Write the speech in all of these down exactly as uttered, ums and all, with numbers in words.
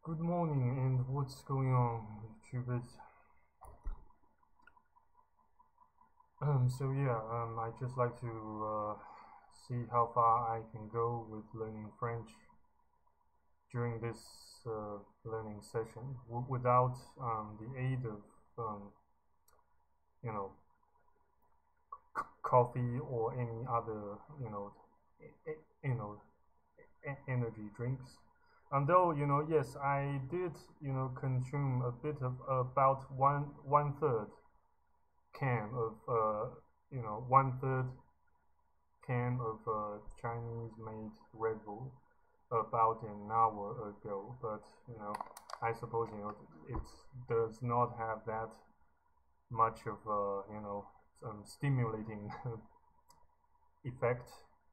Good morning, and what's going on, YouTubers? Um, so yeah, um, I just like to uh, see how far I can go with learning French during this uh, learning session w without um, the aid of um, you know coffee or any other you know e e you know e energy drinks. And though you know, yes, I did you know consume a bit of about one one third can of uh, you know one third can of uh, Chinese made Red Bull about an hour ago, but you know I suppose you know it does not have that much of a you know um, stimulating effect,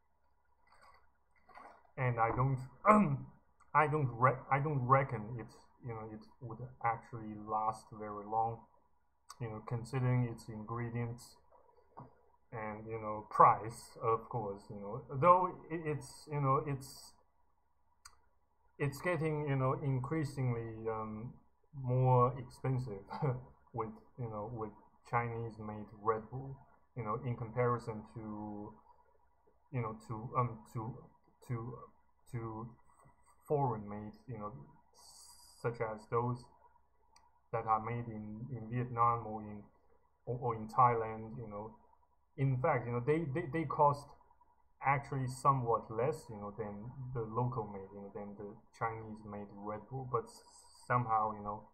and I don't I don't re- I don't reckon it you know it would actually last very long, you know considering its ingredients and you know price, of course, you know though it's you know it's it's getting you know increasingly um, more expensive with you know with Chinese made Red Bull, you know in comparison to you know to um to to to foreign made, you know such as those that are made in in Vietnam or in or, or in Thailand. You know in fact, you know they, they, they cost actually somewhat less, you know than the local made, you know than the Chinese made Red Bull, but somehow you know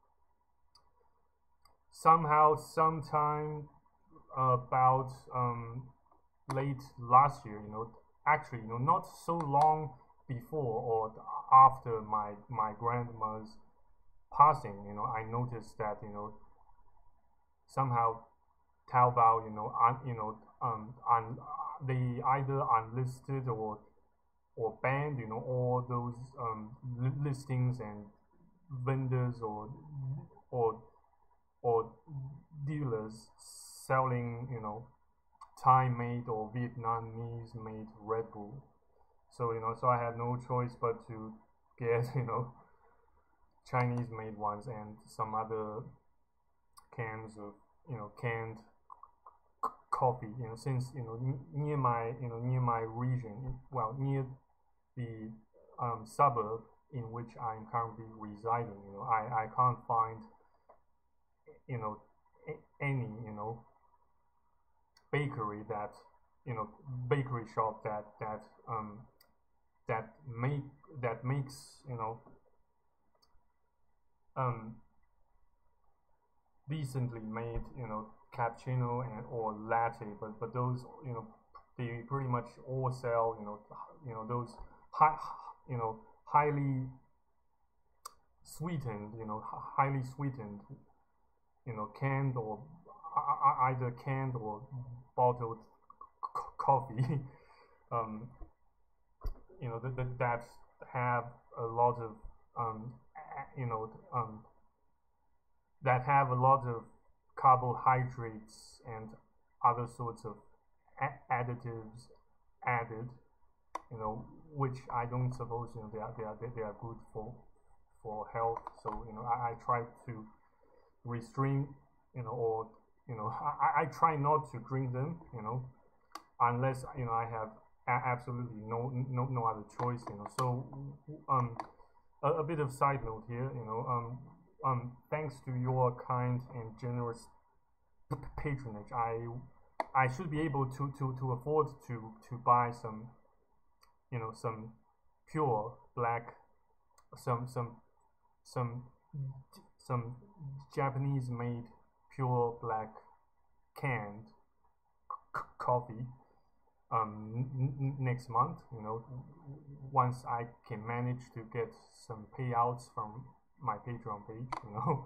somehow sometime about um, late last year, you know actually, you know not so long before or after my my grandma's passing, you know I noticed that you know somehow Taobao, you know, un, you know, um, un, they either unlisted or or banned, you know, all those um, listings and vendors or or or dealers selling, you know, Thai-made or Vietnamese-made Red Bull. So you know, so I had no choice but to get you know Chinese-made ones and some other cans of you know canned coffee, you know since you know near my you know near my region, well, near the um, suburb in which I'm currently residing, you know I, I can't find you know any you know bakery that you know bakery shop that that um that make that makes you know um decently made you know cappuccino and or latte, but but those you know they pretty much all sell you know you know those high you know highly sweetened you know highly sweetened you know canned or either canned or bottled coffee um you know that, that that have a lot of um you know um that have a lot of carbohydrates and other sorts of additives added, you know, which I don't suppose you know they are they are they are good for for health. So you know I, I try to restrain, you know, or you know I, I try not to drink them, you know, unless you know I have absolutely no no no other choice, you know. So um a, a bit of side note here, you know um um thanks to your kind and generous patronage, I I should be able to to to afford to to buy some you know some pure black, some some some some Japanese made pure black canned coffee um next month, you know once I can manage to get some payouts from my Patreon page, you know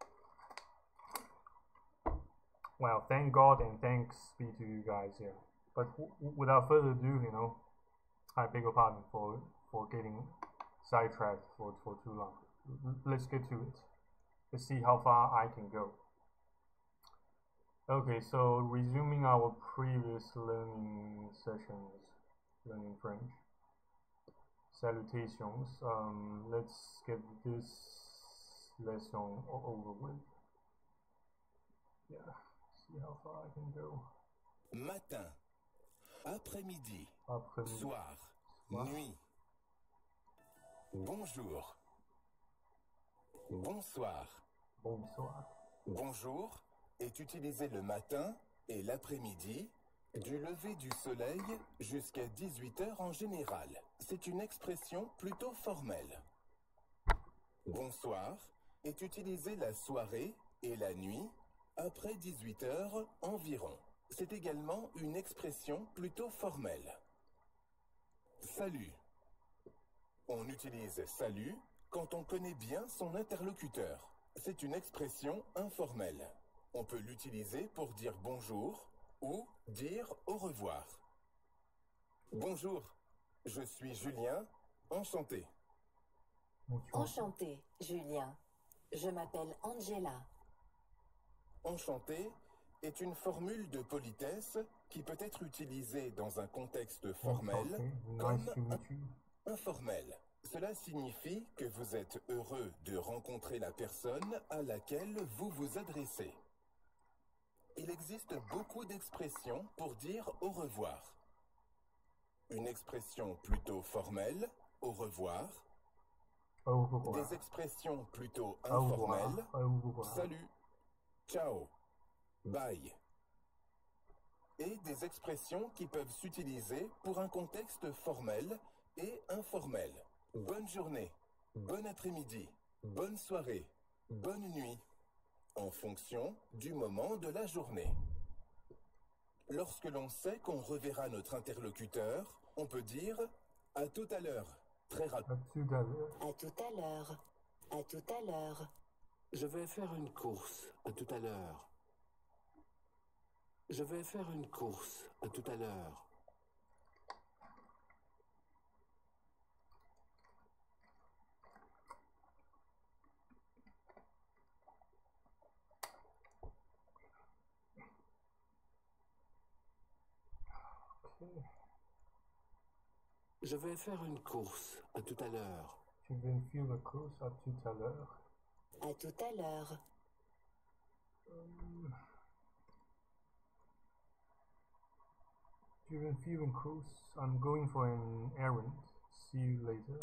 well, thank God and thanks be to you guys here. But without further ado, you know I beg your pardon for for getting sidetracked for for too long. Let's get to it. Let's see how far I can go. Okay, so resuming our previous learning sessions, learning French. salutations. Um, let's get this lesson over with. Yeah, see how far I can go. Matin, après-midi, Après-midi, soir, soir. nuit. Bonjour. Bonsoir. Bonsoir. Bonjour est utilisé le matin et l'après-midi, du lever du soleil jusqu'à dix-huit heures en général. C'est une expression plutôt formelle. Bonsoir est utilisé la soirée et la nuit après dix-huit heures environ. C'est également une expression plutôt formelle. Salut. On utilise salut quand on connaît bien son interlocuteur. C'est une expression informelle. On peut l'utiliser pour dire bonjour ou dire au revoir. Bonjour, je suis Julien, enchanté. Enchanté, Julien. Je m'appelle Angela. Enchanté est une formule de politesse qui peut être utilisée dans un contexte formel comme informel. Cela signifie que vous êtes heureux de rencontrer la personne à laquelle vous vous adressez. Il existe beaucoup d'expressions pour dire au revoir. Une expression plutôt formelle, au revoir. Au revoir. Des expressions plutôt Au revoir. informelles, Au revoir. salut, ciao, bye. Et des expressions qui peuvent s'utiliser pour un contexte formel et informel. Bonne journée, bon après-midi, bonne soirée, bonne nuit, en fonction du moment de la journée. Lorsque l'on sait qu'on reverra notre interlocuteur, on peut dire « à tout à l'heure », très rapide. À tout à l'heure. À tout à l'heure. À tout à l'heure. Je vais faire une course. À tout à l'heure. Je vais faire une course. À tout à l'heure. Okay. Je vais faire une course. À tout à l'heure. Je vais faire une course. À tout à l'heure. À tout à l'heure. Um, je vais faire une course. I'm going for an errand. See you later.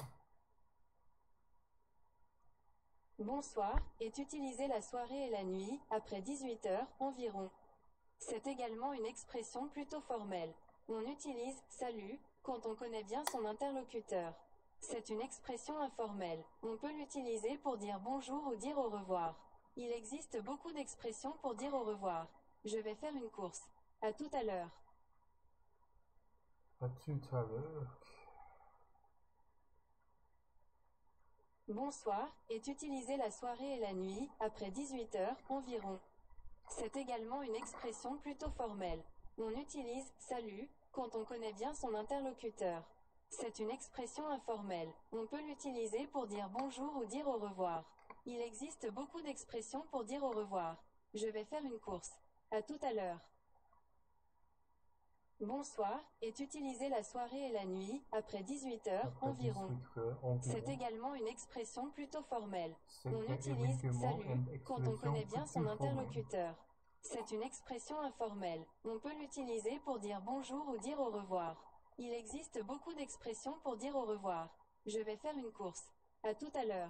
Bonsoir est utilisé la soirée et la nuit, après dix-huit heures environ. C'est également une expression plutôt formelle. On utilise « salut » quand on connaît bien son interlocuteur. C'est une expression informelle. On peut l'utiliser pour dire bonjour ou dire au revoir. Il existe beaucoup d'expressions pour dire au revoir. Je vais faire une course. À tout à l'heure. À tout à l'heure. Bonsoir est utilisé la soirée et la nuit, après dix-huit heures environ. C'est également une expression plutôt formelle. On utilise « salut » quand on connaît bien son interlocuteur. C'est une expression informelle. On peut l'utiliser pour dire bonjour ou dire au revoir. Il existe beaucoup d'expressions pour dire au revoir. Je vais faire une course. À tout à l'heure. Bonsoir est utilisé la soirée et la nuit, après dix-huit heures Après environ. dix-huit heures environ. C'est également une expression plutôt formelle. C'est On utilise également salut une quand on expression connaît bien son plutôt formelle. interlocuteur. C'est une expression informelle. On peut l'utiliser pour dire bonjour ou dire au revoir. Il existe beaucoup d'expressions pour dire au revoir. Je vais faire une course. À tout à l'heure.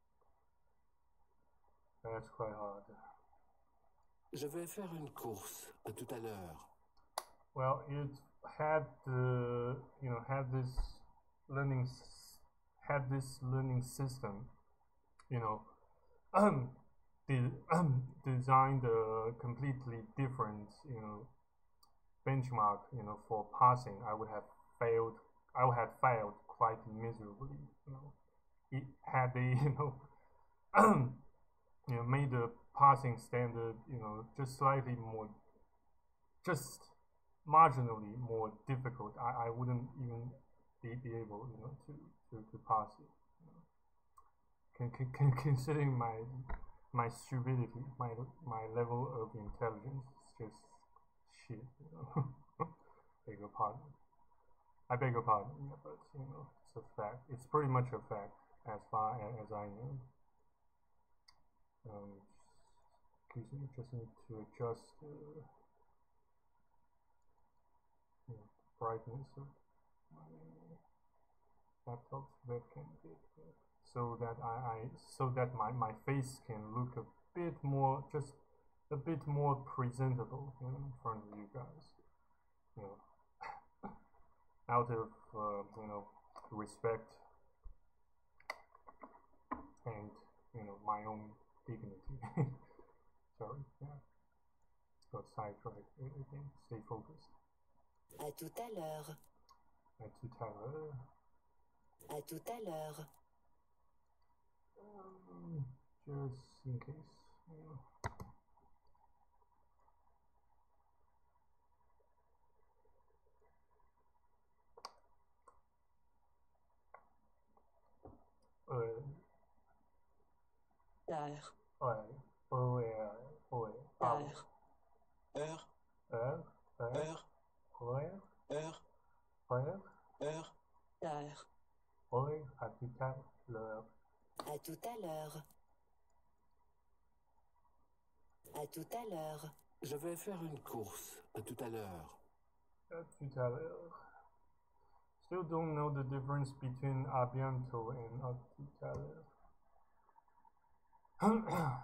That's quite hard. Je vais faire une course. À tout à l'heure. Well, it had the you know had this learning s- had this learning system, you know, um, de- um, designed a completely different you know benchmark you know for passing. I would have failed. I would have failed quite miserably. You know, it had they you know you know made the passing standard you know just slightly more just marginally more difficult, I, I wouldn't even be, be able, you know, to, to, to pass it. You know. Con, con, con, considering my my stupidity, my my level of intelligence is just shit. You know. Beg your pardon. I beg your pardon, yeah, but you know, a fact. It's pretty much a fact as far as I know. Um, just, just need to adjust the you know, brightness of my laptop's webcam bit, so that I, I so that my, my face can look a bit more, just a bit more presentable, you know, in front of you guys. You know, out of uh, you know respect and you know my own dignity. Sorry, yeah. Got sidetracked again. Stay focused. À tout à l'heure. À tout à l'heure. À tout à l'heure. Um, just in case. Yeah. Euh, L'heure. ouais. O R O R. L'heure. Heure, Heure. Heure. heure, Heure. heure, Heure. heure. L'heure. Oui, à tout à l'heure. À tout à l'heure. À tout à l'heure. Je vais faire une course. À tout à l'heure. À tout à l'heure. Still don't know the difference between à bientôt and à tout à l'heure.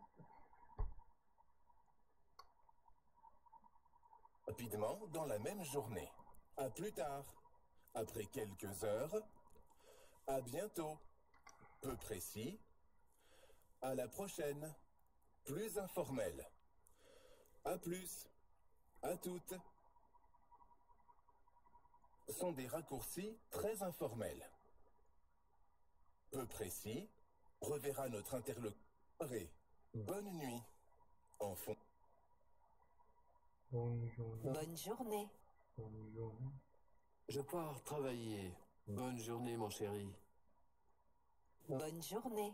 Rapidement dans la même journée. À plus tard. Après quelques heures. À bientôt. Peu précis. À la prochaine. Plus informel. À plus. À toutes. Sont des raccourcis très informels. Peu précis. Reverra notre interlocuteur et bonne nuit. En fond. Bonne journée. Bonne journée. Bonne journée. Je pars travailler. Bonne journée, mon chéri. Bonne journée.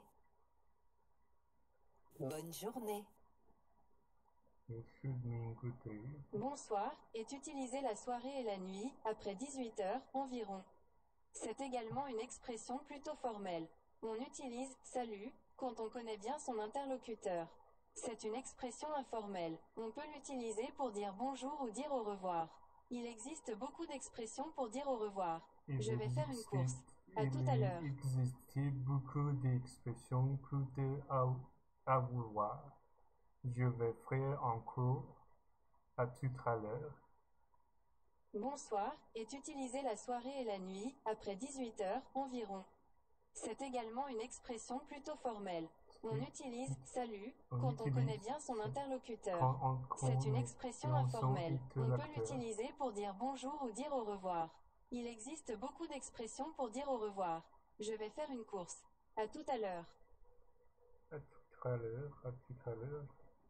Bonne journée. You should mean good day. Bonsoir est utilisé la soirée et la nuit, après dix-huit heures environ. C'est également une expression plutôt formelle. On utilise « salut » quand on connaît bien son interlocuteur. C'est une expression informelle. On peut l'utiliser pour dire bonjour ou dire au revoir. Il existe beaucoup d'expressions pour dire au revoir. Il Je vais faire une existait- course. À il tout à l'heure. existait beaucoup d'expressions pour dire à, à vouloir. Je vais faire un cours. À tout à l'heure. Bonsoir est utilisé la soirée et la nuit, après dix-huit heures environ. C'est également une expression plutôt formelle. On utilise « salut » On quand on utilise connaît bien son interlocuteur. Quand on C'est une connaît expression bien son informelle. On peut interlocuteur. l'utiliser pour dire bonjour ou dire au revoir. Il existe beaucoup d'expressions pour dire au revoir. Je vais faire une course. À tout à l'heure. À tout à l'heure, à tout à l'heure.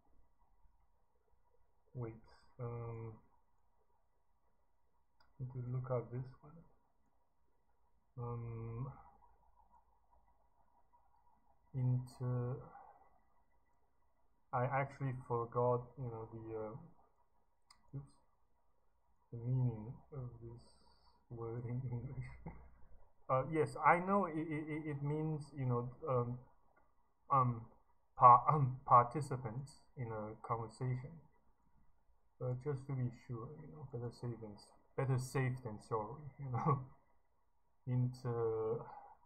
Wait, um, need to look at this one. Um, into, I actually forgot, you know, the, uh, oops, the meaning of this word in English. uh, yes, I know it, it, it means, you know, um, um, par um, participants in a conversation. But just to be sure, you know, better safe than better safe than sorry, you know. Inter,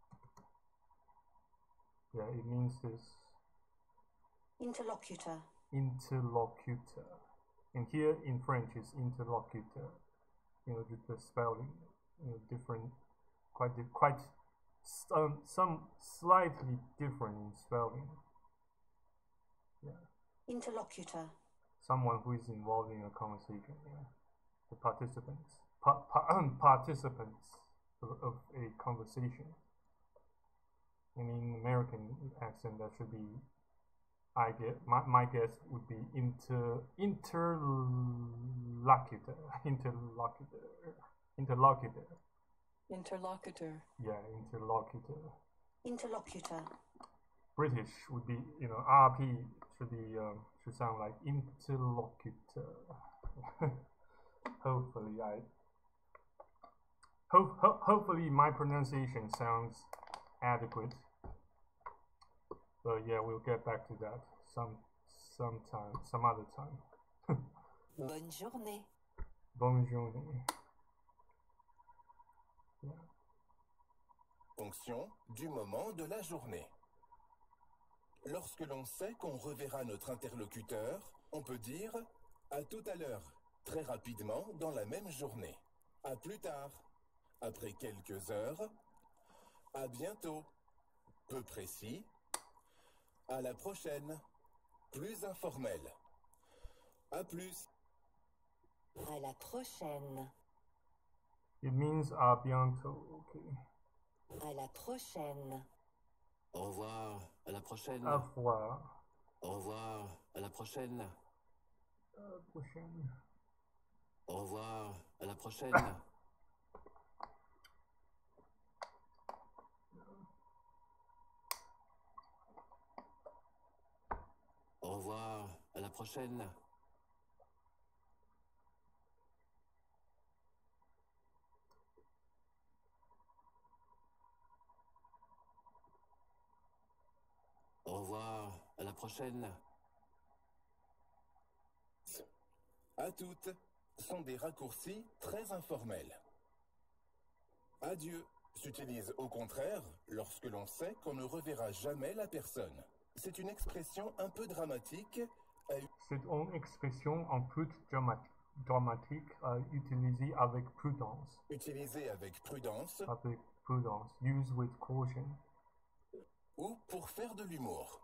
yeah, it means this Interlocutor. interlocutor, and here in French is interlocutor. You know, the, the spelling, you know, different, quite di quite some some slightly different in spelling. Yeah. Interlocutor. Someone who is involved in a conversation, yeah. The participants, pa pa participants of, of a conversation. And in American accent, that should be, I guess, my, my guess would be inter interlocutor, interlocutor, interlocutor. Interlocutor. Yeah, interlocutor. Interlocutor. British would be, you know, R P should be um, should sound like interlocutor. Hopefully, I Ho ho hopefully my pronunciation sounds adequate. But yeah, we'll get back to that some sometime, some other time. Bonne journée. Bonne journée. Yeah. Fonction du moment de la journée. Lorsque l'on sait qu'on reverra notre interlocuteur, on peut dire « à tout à l'heure », très rapidement dans la même journée. « À plus tard », après quelques heures. « À bientôt », peu précis. « À la prochaine », plus informel. « À plus ». À la prochaine. It means à bientôt. Okay. À la prochaine. Au revoir, à la prochaine. Au revoir. Au revoir, à la prochaine. À la prochaine. Au revoir, à la prochaine. Au revoir, à la prochaine. Au revoir, à la prochaine. À toutes sont des raccourcis très informels. Adieu s'utilise au contraire lorsque l'on sait qu'on ne reverra jamais la personne. C'est une expression un peu dramatique. À... C'est une expression un peu dramatique, dramatique à utiliser avec prudence. Utilisée avec prudence. Avec prudence. Use with caution. Ou pour faire de l'humour.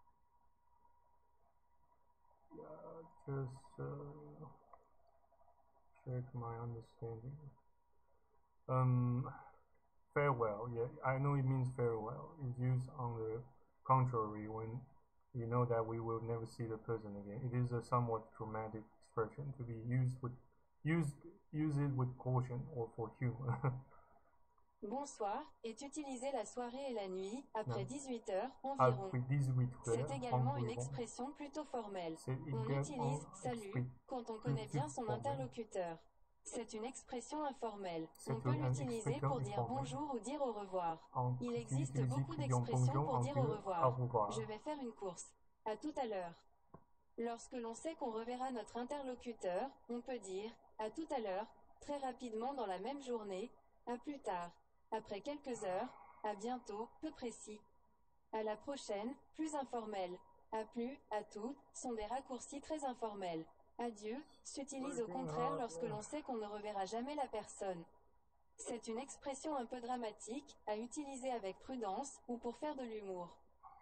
Yeah, just uh, check my understanding. Um, farewell. Yeah, I know it means farewell. It's used on the contrary when you know that we will never see the person again. It is a somewhat dramatic expression to be used with used use it with caution or for humor. Bonsoir est utilisé la soirée et la nuit, après Non. dix-huit heures environ. Après dix-huit heures C'est également une environ. expression plutôt formelle. C'est On également utilise « salut » expri- quand on connaît bien son formel. interlocuteur. C'est une expression informelle. C'est On peut une l'utiliser expression pour dire informelle. bonjour ou dire au revoir. En- Il tu existe utilises beaucoup pour dire d'expressions bonjour, pour en dire dire au revoir. au revoir. Je vais faire une course. À tout à l'heure. Lorsque l'on sait qu'on reverra notre interlocuteur, on peut dire « à tout à l'heure », très rapidement dans la même journée, « à plus tard », après quelques heures, « à bientôt », peu précis. « À la prochaine », plus informel. « À plus »,« à tout » sont des raccourcis très informels. « Adieu » s'utilise au contraire lorsque l'on sait qu'on ne reverra jamais la personne. C'est une expression un peu dramatique, à utiliser avec prudence ou pour faire de l'humour.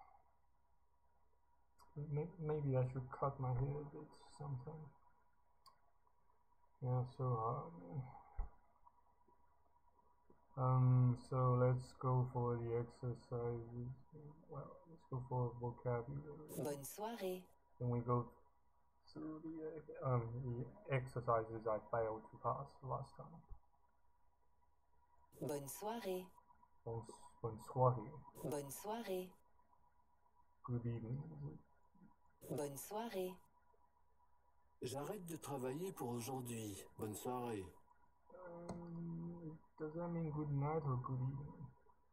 May- Maybe I should cut my hair a bit sometime. Yeah, so hard, man. Um, so let's go for the exercises. Well, let's go for vocabulary. Bonne soirée. Then we go through the um the exercises I failed to pass last time. Bonne soirée. Bonne, bonne soirée. Bonne soirée. Good evening. Bonne soirée. J'arrête de travailler pour aujourd'hui. Bonne soirée. Um, does that mean good night or good evening?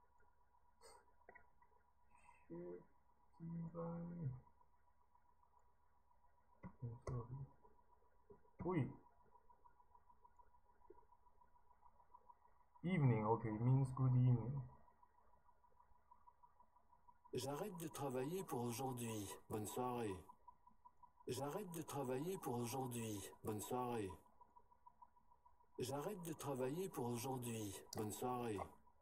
Shit, Steven. I'm sorry. Oui. Evening, okay, means good evening. J'arrête de travailler pour aujourd'hui. Bonne soirée. J'arrête de travailler pour aujourd'hui. Bonne soirée. J'arrête de travailler pour aujourd'hui. Bonne soirée.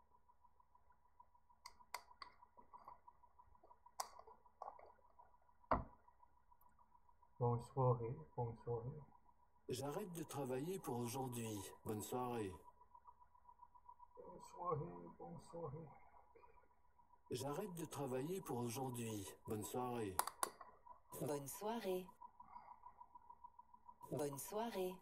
Bonne soirée, bonne soirée. J'arrête de travailler pour aujourd'hui. Bonne soirée. Bonne soirée, bonne soirée. J'arrête de travailler pour aujourd'hui. Bonne soirée. Bonne soirée. Bonne soirée.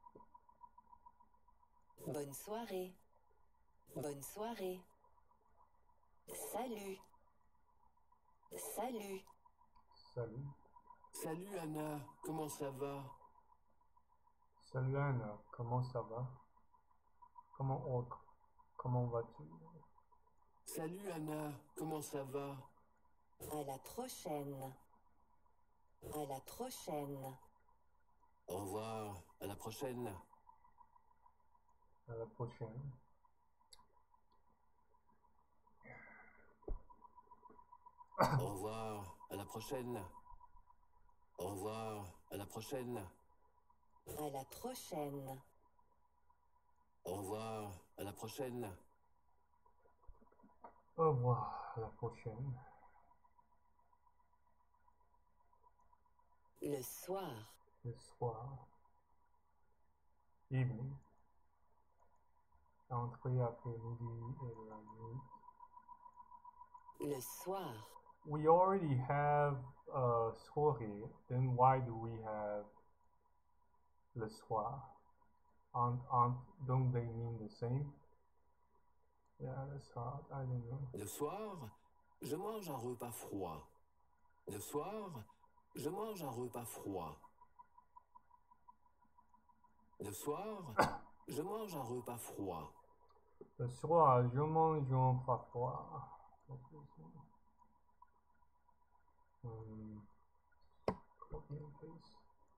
Bonne soirée. Bonne soirée. Salut. Salut. Salut. Salut Anna, comment ça va? Salut Anna, comment ça va? Comment autre? Comment vas-tu? Salut Anna, comment ça va? À la prochaine. À la prochaine. Au revoir, à la prochaine. À la prochaine. Au revoir, à la prochaine. Au revoir, à la prochaine. À la prochaine. Au revoir, à la prochaine. Au revoir, à la prochaine. Le soir. Le soir. Evening. Entrée après-midi et la nuit. Le soir. We already have a soirée, then why do we have le soir? Aren't, aren't, don't they mean the same? Yeah, that's hard. I don't know. Le soir, je mange un repas froid. Le soir, je mange un repas froid. Le soir, je mange un repas froid. Le soir, je mange un repas froid. Um, copy and paste.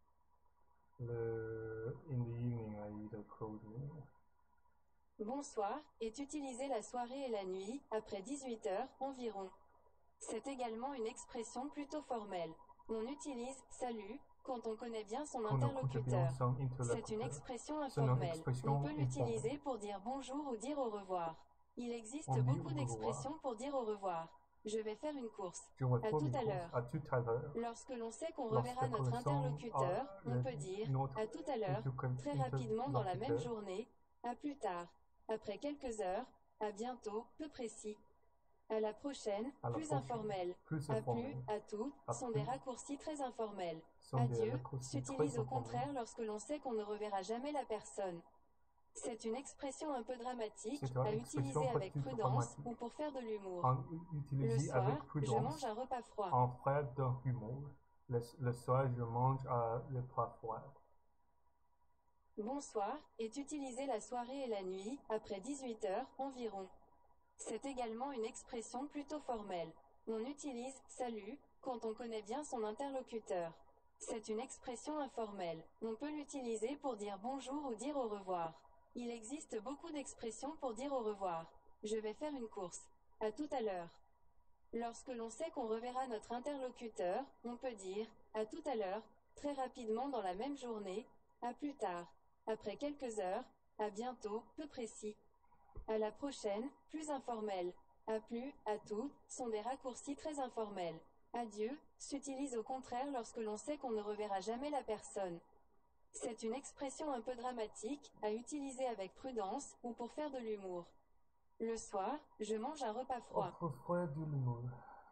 Le, in the evening, I eat a cold meal. Bonsoir est utilisé la soirée et la nuit, après dix-huit heures environ. C'est également une expression plutôt formelle. On utilise « salut » quand on connaît bien son Qu'on écoute bien interlocuteur. son C'est une interlocuteur. expression C'est une informelle. expression On peut informelle. l'utiliser pour dire bonjour ou dire au revoir. Il existe On dit beaucoup au revoir. d'expressions pour dire au revoir. Je vais faire une course. Je vais À faire tout une à course. l'heure. À tout à l'heure. Lorsque l'on sait qu'on Lorsque reverra notre connaissons, interlocuteur, ah, on le- peut dire notre à tout à l'heure, interlocuteur. très rapidement dans la même journée, à plus tard, après quelques heures, à bientôt, peu précis. À la prochaine, À la plus prochaine. informel. Plus À informel. plus, à tout, À sont plus. des raccourcis très informels. Sont des Adieu raccourcis très s'utilise au informels. contraire lorsque l'on sait qu'on ne reverra jamais la personne. C'est une expression un peu dramatique, C'est une à expression utiliser avec petit prudence dramatique. ou pour faire de l'humour. En Le utilisé soir, avec je prudence. mange un repas froid. En frère d'un humour. Le, le soir, je mange euh, le plat froid. Bonsoir est utilisé la soirée et la nuit, après dix-huit heures environ. C'est également une expression plutôt formelle. On utilise « salut » quand on connaît bien son interlocuteur. C'est une expression informelle. On peut l'utiliser pour dire bonjour ou dire au revoir. Il existe beaucoup d'expressions pour dire au revoir. Je vais faire une course. À tout à l'heure. Lorsque l'on sait qu'on reverra notre interlocuteur, on peut dire « à tout à l'heure » très rapidement dans la même journée, à plus tard, après quelques heures, à bientôt, peu précis. À la prochaine, plus informel. À plus, à tout, sont des raccourcis très informels. Adieu s'utilise au contraire lorsque l'on sait qu'on ne reverra jamais la personne. C'est une expression un peu dramatique, à utiliser avec prudence ou pour faire de l'humour. Le soir, je mange un repas froid. Offre froid de l'humour.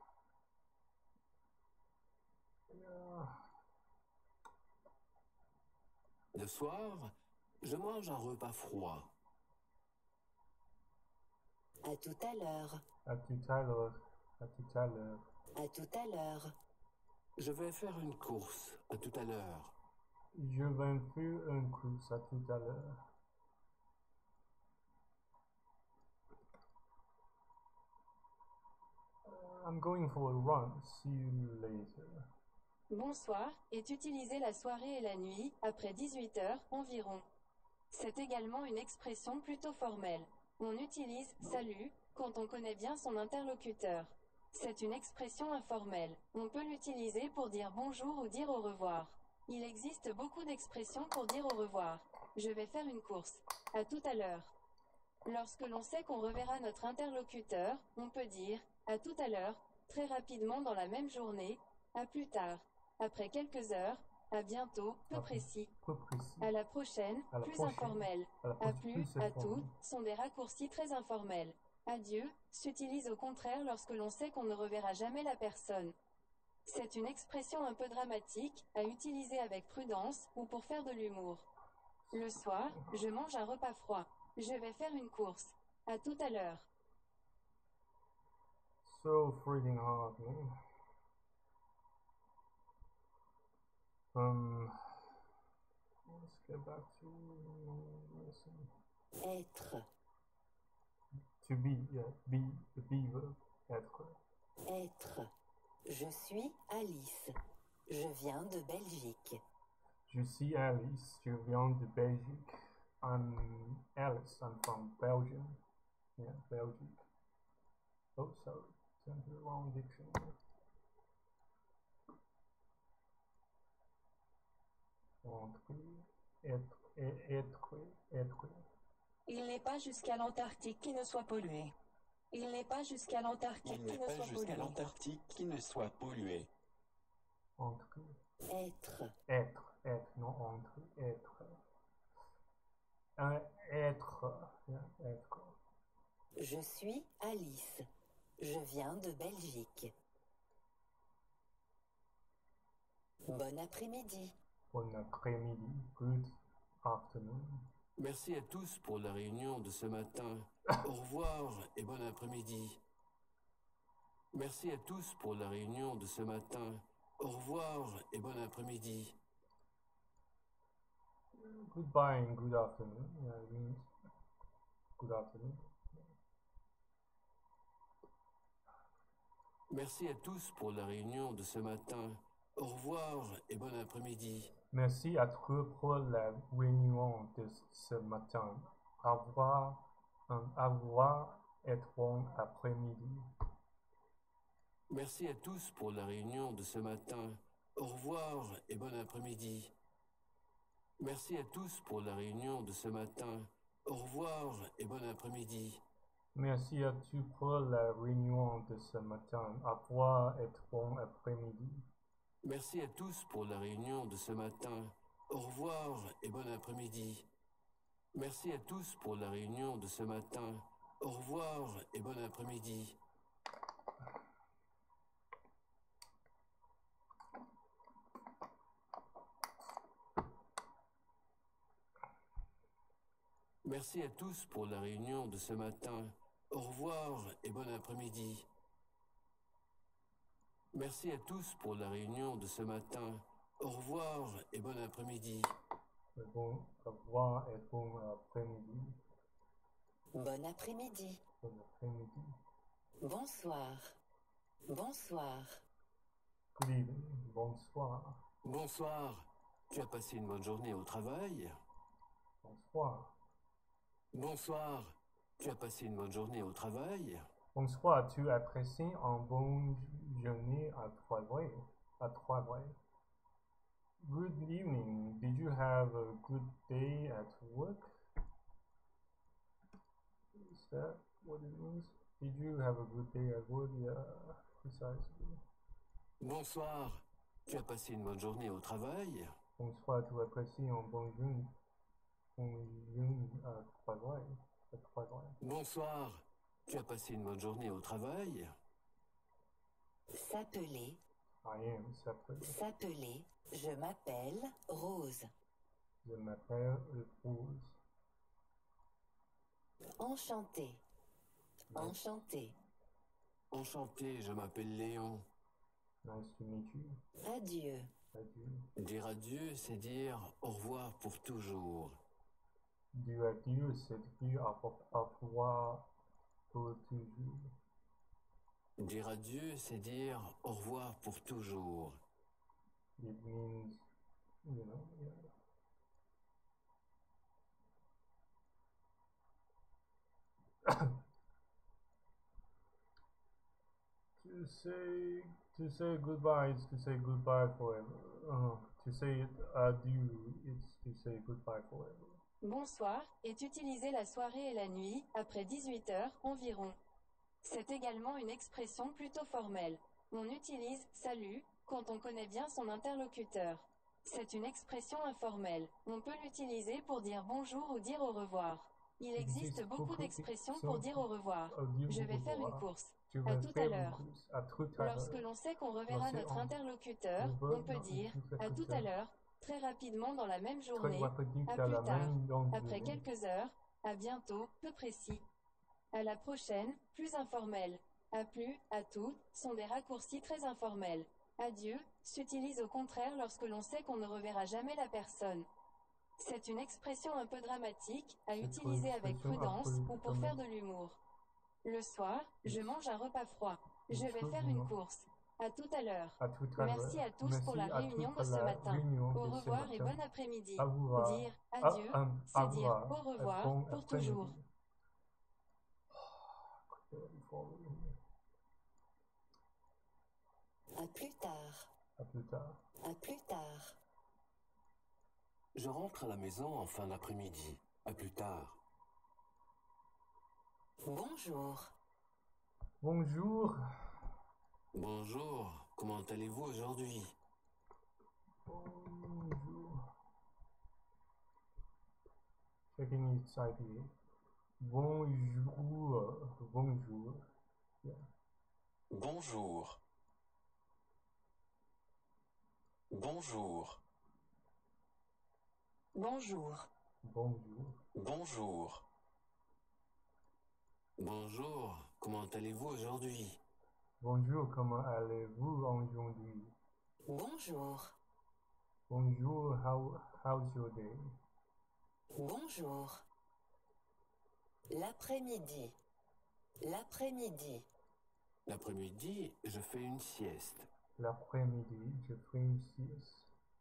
Yeah. Le soir, je mange un repas froid. À tout à l'heure. À tout à l'heure. À tout à l'heure. À tout à l'heure. Je vais faire une course. À tout à l'heure. Je vais faire une course. À tout à l'heure. I'm going for a run. See you later. Bonsoir est utilisé la soirée et la nuit, après dix-huit heures environ. C'est également une expression plutôt formelle. On utilise « salut » quand on connaît bien son interlocuteur. C'est une expression informelle. On peut l'utiliser pour dire bonjour ou dire au revoir. Il existe beaucoup d'expressions pour dire au revoir. Je vais faire une course. À tout à l'heure. Lorsque l'on sait qu'on reverra notre interlocuteur, on peut dire « à tout à l'heure » très rapidement dans la même journée, à plus tard, après quelques heures, à bientôt, peu précis. Peu précis. À la prochaine, À la plus prochaine. informel. À la À prochaine, plus, plus à informel. tout, sont des raccourcis très informels. Adieu s'utilise au contraire lorsque l'on sait qu'on ne reverra jamais la personne. C'est une expression un peu dramatique, à utiliser avec prudence ou pour faire de l'humour. Le soir, je mange un repas froid. Je vais faire une course. À tout à l'heure. So freaking hard, man. Um, let's get back to lesson. Être. to be, yeah, be, the be verb, être. Être. Je suis Alice. Je viens de Belgique. Je suis Alice, je viens de Belgique. I'm Alice, I'm from Belgium. Yeah, Belgique. Oh, sorry, sent the wrong dictionary. Entrer, être, être, être. Il n'est pas jusqu'à l'Antarctique qui ne soit pollué. Il n'est pas jusqu'à l'Antarctique Il qui n'est ne pas soit jusqu'à pollué. l'Antarctique qui ne soit pollué. Entrer, Être. être, être, non entrer, être. Un être, yeah, être. Je suis Alice. Je viens de Belgique. Bon après-midi. Bon après-midi, good afternoon. Merci à tous pour la réunion de ce matin. Au revoir et bon après-midi. Merci à tous pour la réunion de ce matin. Au revoir et bon après-midi. Goodbye and good afternoon. Yeah, it means good afternoon. Merci à tous pour la réunion de ce matin. Au revoir et bon après-midi. Merci à tous pour la réunion de ce matin. Au revoir, um, au revoir et bon après-midi. Merci à tous pour la réunion de ce matin. Au revoir et bon après-midi. Merci à tous pour la réunion de ce matin. Au revoir et bon après-midi. Merci à tous pour la réunion de ce matin. Au revoir et bon après-midi. Merci à tous pour la réunion de ce matin. Au revoir et bon après-midi. Merci à tous pour la réunion de ce matin. Au revoir et bon après-midi. Merci à tous pour la réunion de ce matin. Au revoir et bon après-midi. Merci à tous pour la réunion de ce matin. Au revoir et bon après-midi. Bon, au revoir et bon après-midi. Bon après-midi. Bon après-midi. Bonsoir. Bonsoir. Good evening. Bonsoir. Bonsoir. Tu as passé une bonne journée au travail? Bonsoir. Bonsoir. Tu as passé une bonne journée au travail? Bonsoir, tu as passé une bonne journée à travail. À travail. Good evening. Did you have a good day at work? Is that what it means? Did you have a good day at work? Yeah, precisely. Bonsoir. Tu as passé une bonne journée au travail? Bonsoir, tu as passé une bonne journée, une journée à travail. À travail. Bonsoir. Tu as passé une bonne journée au travail? S'appeler. I am separate. S'appeler. Je m'appelle Rose. Je m'appelle Rose. Enchanté. Enchanté. Enchanté, je m'appelle Léon. Nice to meet you. Adieu. Adieu. Dire adieu, c'est dire au revoir pour toujours. Dire adieu, c'est dire au revoir pour toujours. Dire adieu, c'est dire au revoir pour toujours. It means, you know, yeah. To say, to say goodbye is to say goodbye forever. Uh, to say adieu, it's to say goodbye forever. Bonsoir est utilisé la soirée et la nuit, après dix-huit heures environ. C'est également une expression plutôt formelle. On utilise « salut » quand on connaît bien son interlocuteur. C'est une expression informelle. On peut l'utiliser pour dire bonjour ou dire au revoir. Il existe beaucoup d'expressions pour dire au revoir. Je vais faire une course. À tout à l'heure. Lorsque l'on sait qu'on reverra notre interlocuteur, on peut dire « à tout à l'heure », très rapidement dans la même journée, à plus tard, après quelques heures, à bientôt, peu précis. À la prochaine, plus informel. À plus, à tout, sont des raccourcis très informels. Adieu s'utilise au contraire lorsque l'on sait qu'on ne reverra jamais la personne. C'est une expression un peu dramatique, à utiliser avec prudence ou pour faire de l'humour. Le soir, je mange un repas froid. Je vais faire une course. À tout à l'heure. À tout à l'heure. Merci à tous pour la Merci à réunion toute de ce la matin. réunion Au de ce revoir et matin. bon après-midi. Au revoir. Dire Ah, adieu, ah, c'est au dire revoir. au revoir Bon pour après-midi. toujours. À plus tard. À plus tard. À plus tard. Je rentre à la maison en fin d'après-midi. À plus tard. Bonjour. Bonjour. Bonjour, comment allez-vous aujourd'hui? Bonjour. Checking each side here. Bonjour. Bonjour. Yeah. Bonjour. Bonjour. Bonjour. Bonjour. Bonjour. Bonjour, comment allez-vous aujourd'hui? Bonjour, comment allez-vous aujourd'hui? Bonjour. Bonjour, how, how's your day? Bonjour. L'après-midi. L'après-midi. L'après-midi, je fais une sieste. L'après-midi, je fais une sieste.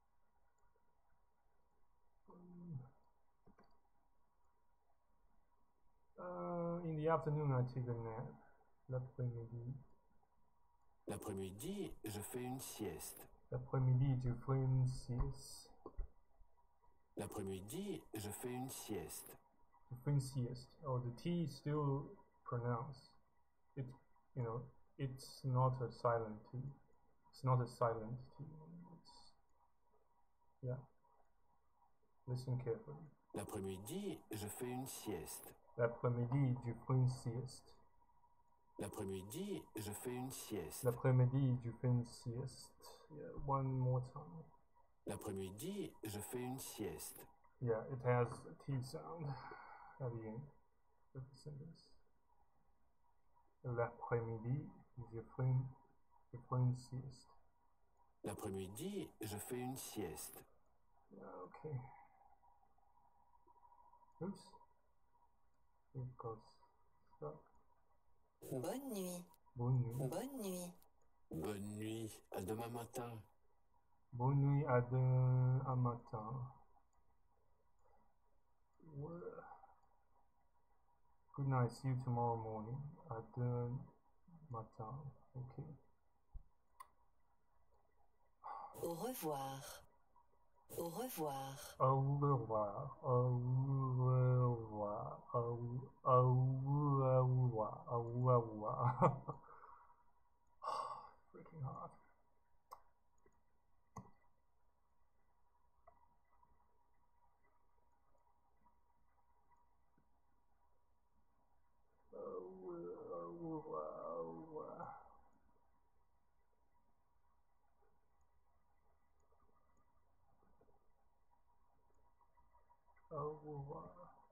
Uh, in the afternoon, I take a nap. L'après-midi. L'après-midi, je fais une sieste. L'après-midi, je fais une sieste. L'après-midi, je fais une sieste. Je fais une sieste. Oh, the T is still pronounced. It, you know, it's not a silent T. It's not a silent T. It's, yeah. Listen carefully. L'après-midi, je fais une sieste. L'après-midi, je fais une sieste. L'après-midi, je fais une sieste. L'après-midi, je fais une sieste. Yeah, one more time. L'après-midi, je fais une sieste. Yeah, it has a T sound at the end of the sentence. L'après-midi, je fais une, je fais une sieste. L'après-midi, je fais une sieste. Yeah, okay. Oops. It got stuck. Bonne nuit. Bonne nuit. Bonne nuit. Bonne nuit, à demain matin. Bonne nuit à demain matin. Good night, see you tomorrow morning. À demain matin. Okay. Au revoir. Au revoir. Au revoir. Au revoir. Au revoir. Au revoir. Freaking hard. Au revoir.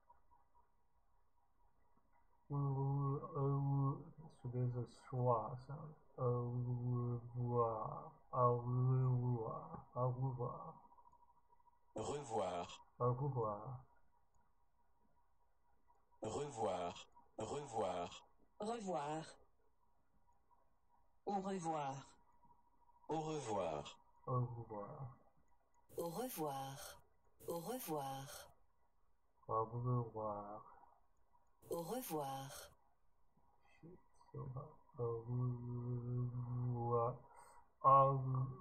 So there's a schwa sound. Au revoir. Au revoir. Au revoir. Revoir. Au revoir. Revoir. Revoir. Revoir. Au revoir. Au revoir. Au revoir. Au revoir. Au revoir. Au revoir. Au revoir. Shit, so hard. Au revoir. Au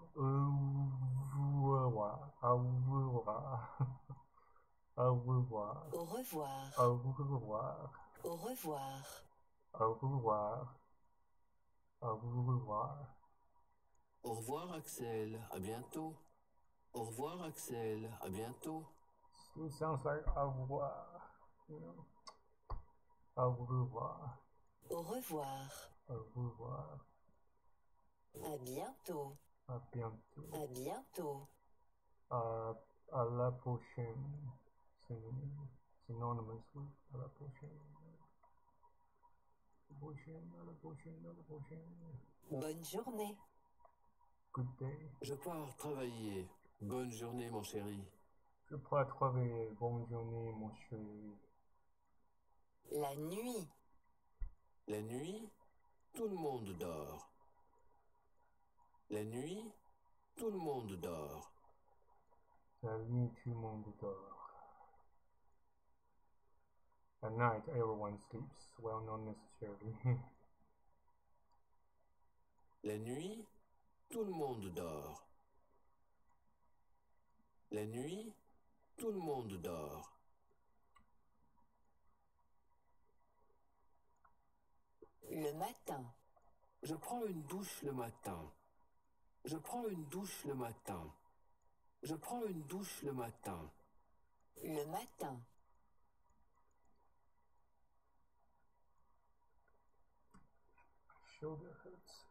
revoir. Au revoir. Au revoir. Au revoir. Au revoir. Au revoir. Au revoir. Au revoir. Au revoir, Axel. À bientôt. Au revoir, Axel. À bientôt. It sounds like au revoir. You know. Au revoir. Au revoir. Au revoir. À bientôt. À bientôt. À bientôt. À, à la prochaine. Synonymous with à la prochaine. Prochaine, à la prochaine, à la prochaine. Bonne journée. Good day. Je pars travailler. Bonne journée, mon chéri. Je pourrais travailler. Bonne journée, mon chéri. La nuit. La nuit, tout le monde dort. La nuit, tout le monde dort. La nuit, tout le monde dort. At night, everyone sleeps. Well, not necessarily. La nuit, tout le monde dort. La nuit, tout le monde dort. Le matin. Je prends une douche le matin. Je prends une douche le matin. Je prends une douche le matin. Le matin. Shoulder hurts.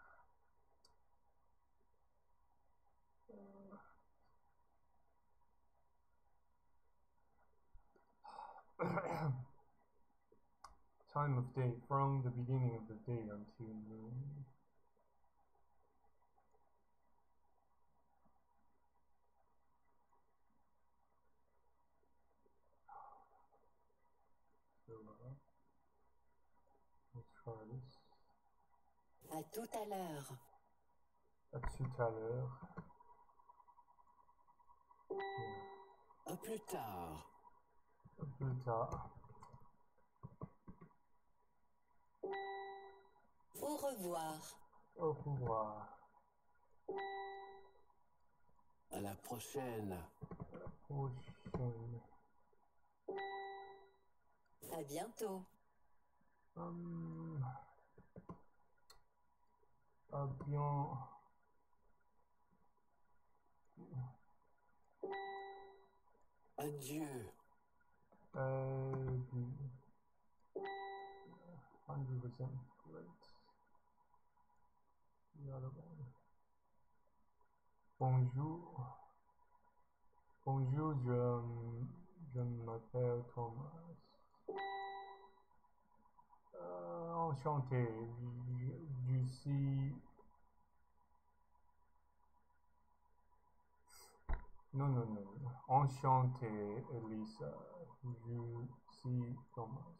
Time of day, from the beginning of the day until noon. So, uh, let's try this. À tout à l'heure. À tout à l'heure. À plus tard. À plus tard. Au revoir. Au revoir. À la prochaine. À la prochaine. À bientôt. Hum, à bien. Adieu. Uh, hundred percent great. The other one. Bonjour. Bonjour, je, je m'appelle Thomas. Euh, enchanté. Je, je suis. Non, non, non. Enchanté, Elisa. Je suis Thomas.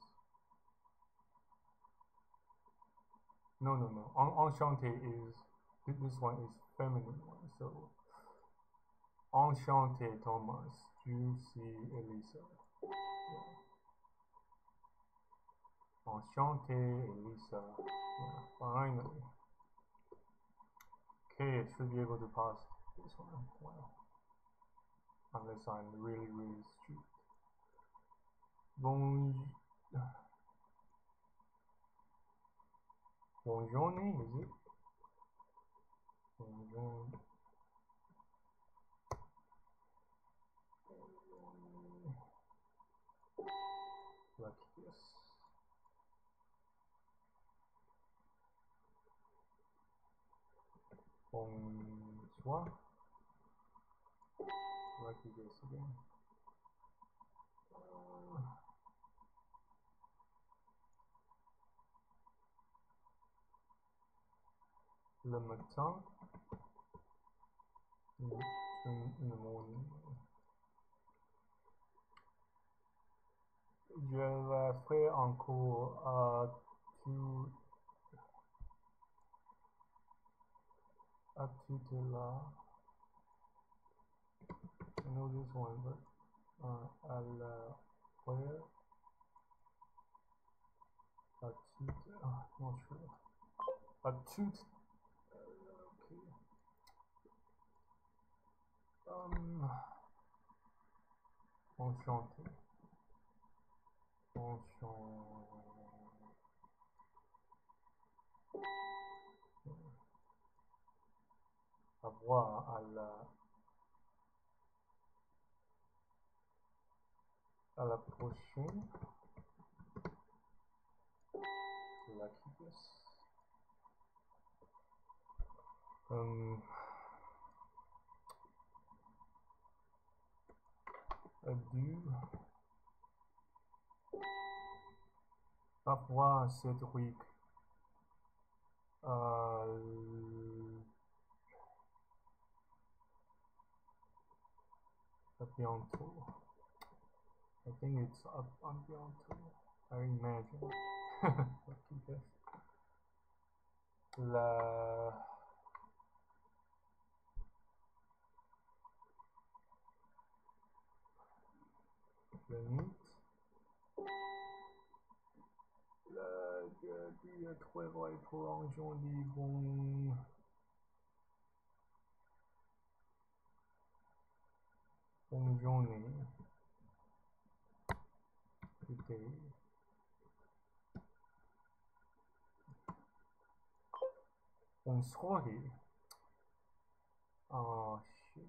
No, no, no. En enchanté is this one is feminine one. So enchanté, Thomas. Je suis Elisa. Yeah. Enchanté, Elisa. Yeah, finally. Okay, I should be able to pass this one. Wow. Unless I'm really, really stupid. Bon. Bonjour, is it? Bonjour. Like this. Bonsoir. Like this again. Uh, le matin. In, in, in the morning. Je la ferai encore à tout à tout là. I know this one, but uh, à la where à tout uh, not sure. À tout okay. Um enchanté. Enchanté. À voir à la à la prochaine. Lucky guess. Um, adieu. Au revoir, Cédric. Euh, à bientôt. I think it's up on bientôt. I imagine. Lucky guess. La le mythe. La guerre très vrai pour enjoliver bon. Bonne journée. Écoutez. Bonne soirée. Oh shit.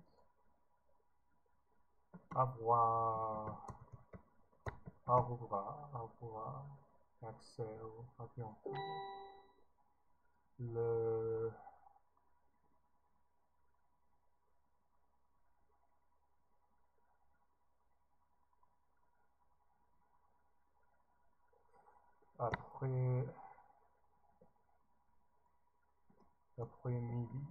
Au revoir. Au revoir. Au revoir. Axel. À bientôt. Le après après-midi.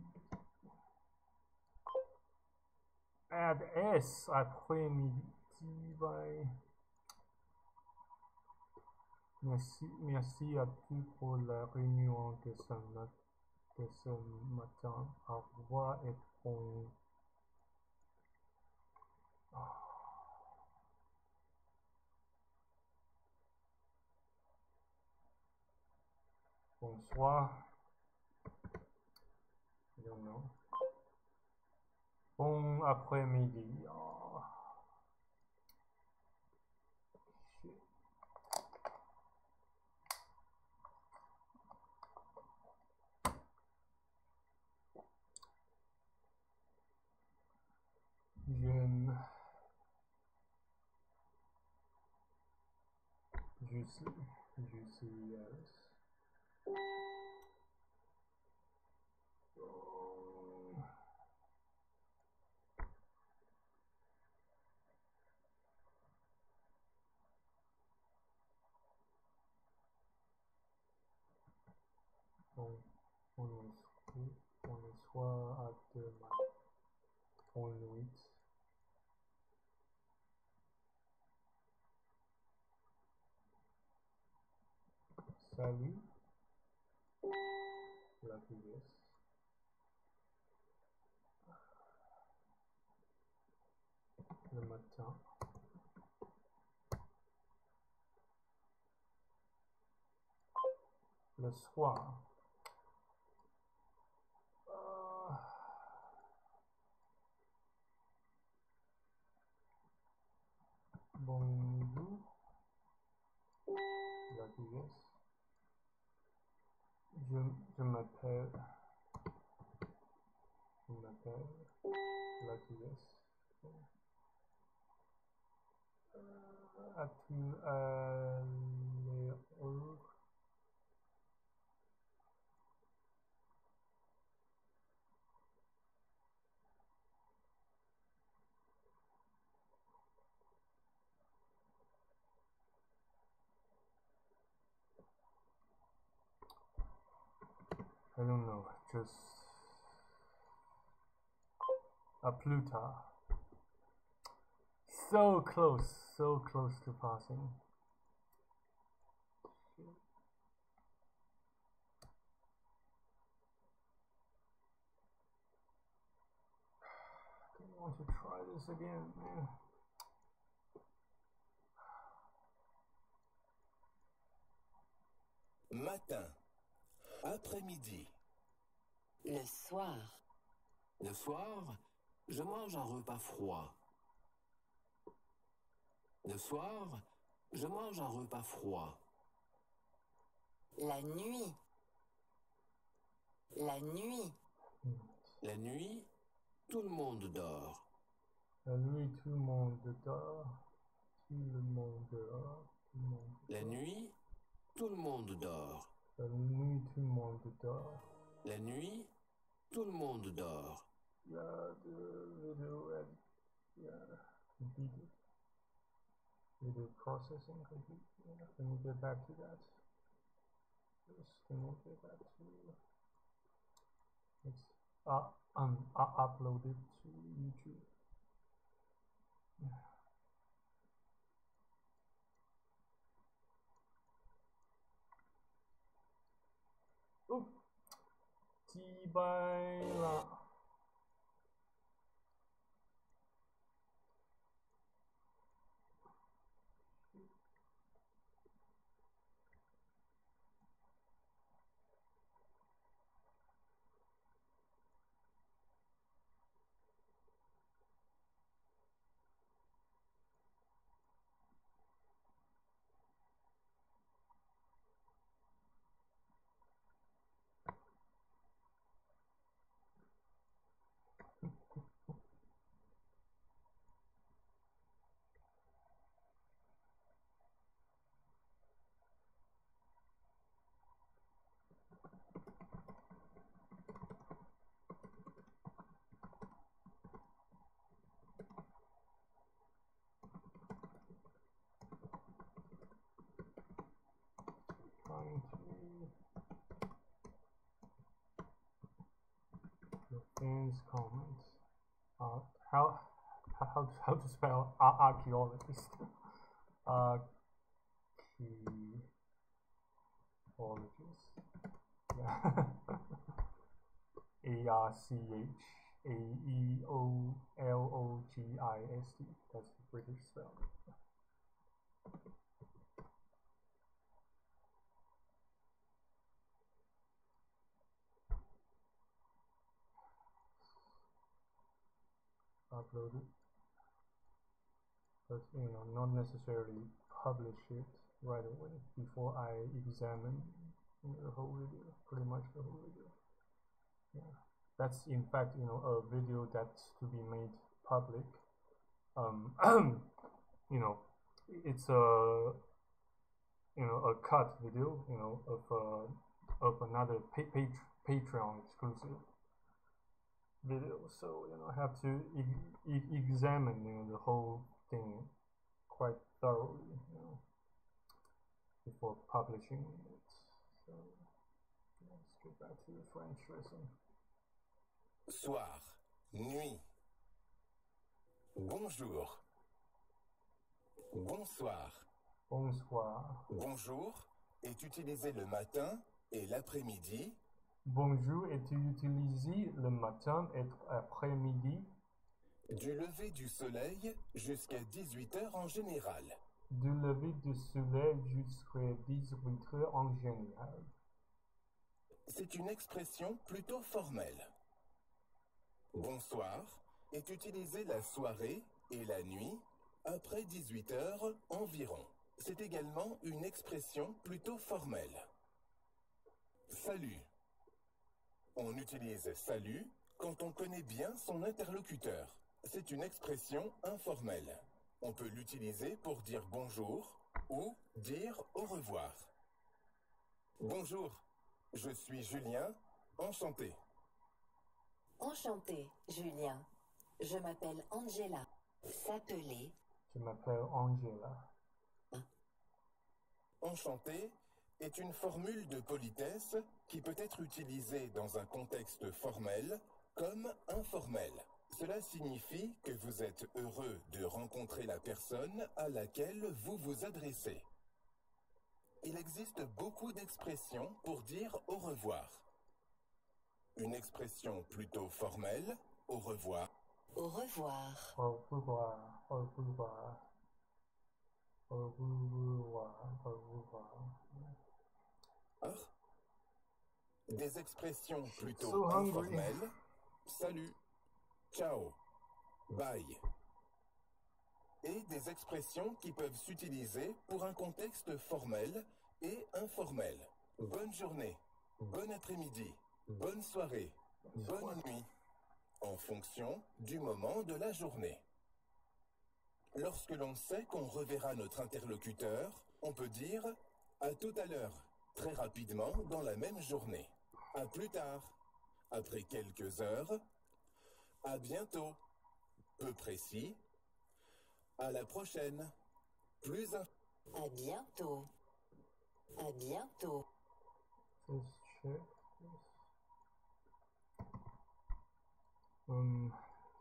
Add S après-midi. Bye. Merci, merci à tous pour la réunion de ce, mat de ce matin. Au revoir et bon. Bonsoir. I don't know. Bon après-midi. Oh. Shit. J'aime. Juicy. Juicy, yes. Oh. Bon, on est, on est soit à demain, bonne nuit. Salut. Lucky guess. Le matin. Le soir. Uh, bonjour. Lucky guess. Je, je m'appelle. Je m'appelle. Lucky guess. Uh, as-tu allé au I don't know, just a plus tard. So close, so close to passing. I want to try this again, man. Matin. Après-midi. Le soir. Le soir, je mange un repas froid. Le soir, je mange un repas froid. La nuit. La nuit. La nuit, tout le monde dort. La nuit, tout le monde dort. Tout le monde dort. Tout le monde La dort. nuit, tout le monde dort. La nuit, tout le monde dort. La nuit, tout le monde dort. Yeah, the video and yeah, completed. Video processing complete. Yeah, let me get back to that. Just let me get back to. Let's uh, um uh, upload it to YouTube. Yeah. 击败了。Trying to the fans comments. Uh, how how how to spell ar archaeologist? Archaeologist. Yeah. A R C H A E O L O G I S T. That's the British spelling. Upload it, but you know, not necessarily publish it right away before I examine you know, the whole video, pretty much the whole video. Yeah, that's in fact you know a video that's to be made public. Um, you know, it's a you know a cut video you know of uh, of another pa page Patreon exclusive video, so you know I have to e e examine you know the whole thing quite thoroughly you know before publishing it. So let's get back to the French lesson. Soir, nuit. Bonjour. Bonsoir. Bonsoir. Bonjour est utilisé le matin et l'après-midi. Bonjour est utilisé le matin et après-midi. Du lever du soleil jusqu'à dix-huit heures en général. Du lever du soleil jusqu'à dix-huit heures en général. C'est une expression plutôt formelle. Bonsoir est utilisé la soirée et la nuit après dix-huit heures environ. C'est également une expression plutôt formelle. Salut. On utilise salut quand on connaît bien son interlocuteur. C'est une expression informelle. On peut l'utiliser pour dire bonjour ou dire au revoir. Bonjour, je suis Julien, enchanté. Enchanté, Julien. Je m'appelle Angela. S'appeler. Je m'appelle Angela. Enchanté est une formule de politesse qui peut être utilisée dans un contexte formel comme informel. Cela signifie que vous êtes heureux de rencontrer la personne à laquelle vous vous adressez. Il existe beaucoup d'expressions pour dire au revoir. Une expression plutôt formelle, au revoir. Au revoir. Au revoir. Au revoir. Au revoir. Au revoir. Des expressions plutôt So hungry. informelles. Salut. Ciao. Bye. Et des expressions qui peuvent s'utiliser pour un contexte formel et informel. Bonne journée. Bon après-midi. Bonne soirée. Bonne nuit. En fonction du moment de la journée. Lorsque l'on sait qu'on reverra notre interlocuteur, on peut dire « à tout à l'heure » très rapidement dans la même journée. « À plus tard » après quelques heures. « À bientôt » peu précis. « À la prochaine » plus un... À bientôt. À bientôt. Let's check this. Um,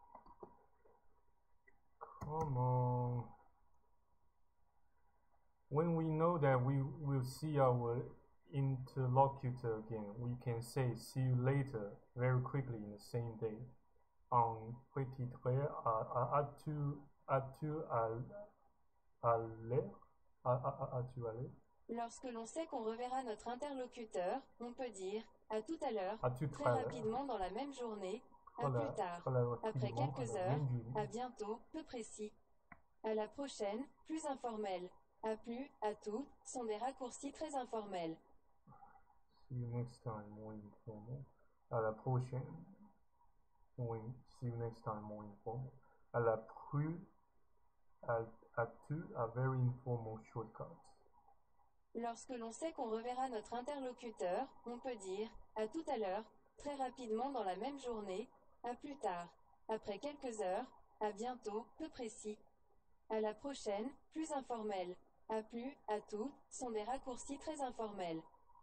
come on. When we know that we will see our interlocutor again, we can say see you later very quickly in the same day. En petit-très, as-tu as-tu allé as-tu allé? Lorsque l'on sait qu'on reverra notre interlocuteur, on peut dire à tout à l'heure, À tout très à l'heure. rapidement dans la même journée, à Très- plus tard, très rapidement après dans quelques la heures, même journée. à bientôt, peu précis. À la prochaine, plus informel. À plus, à tout, sont des raccourcis très informels. See you next time, more informal. À la prochaine. Oui, see you next time, more informal. À la plus, à, à tout, a very informal shortcut. Lorsque l'on sait qu'on reverra notre interlocuteur, on peut dire à tout à l'heure, très rapidement dans la même journée, à plus tard, après quelques heures, à bientôt, peu précis. À la prochaine, plus informel. À plus, à tout, sont des raccourcis très informels.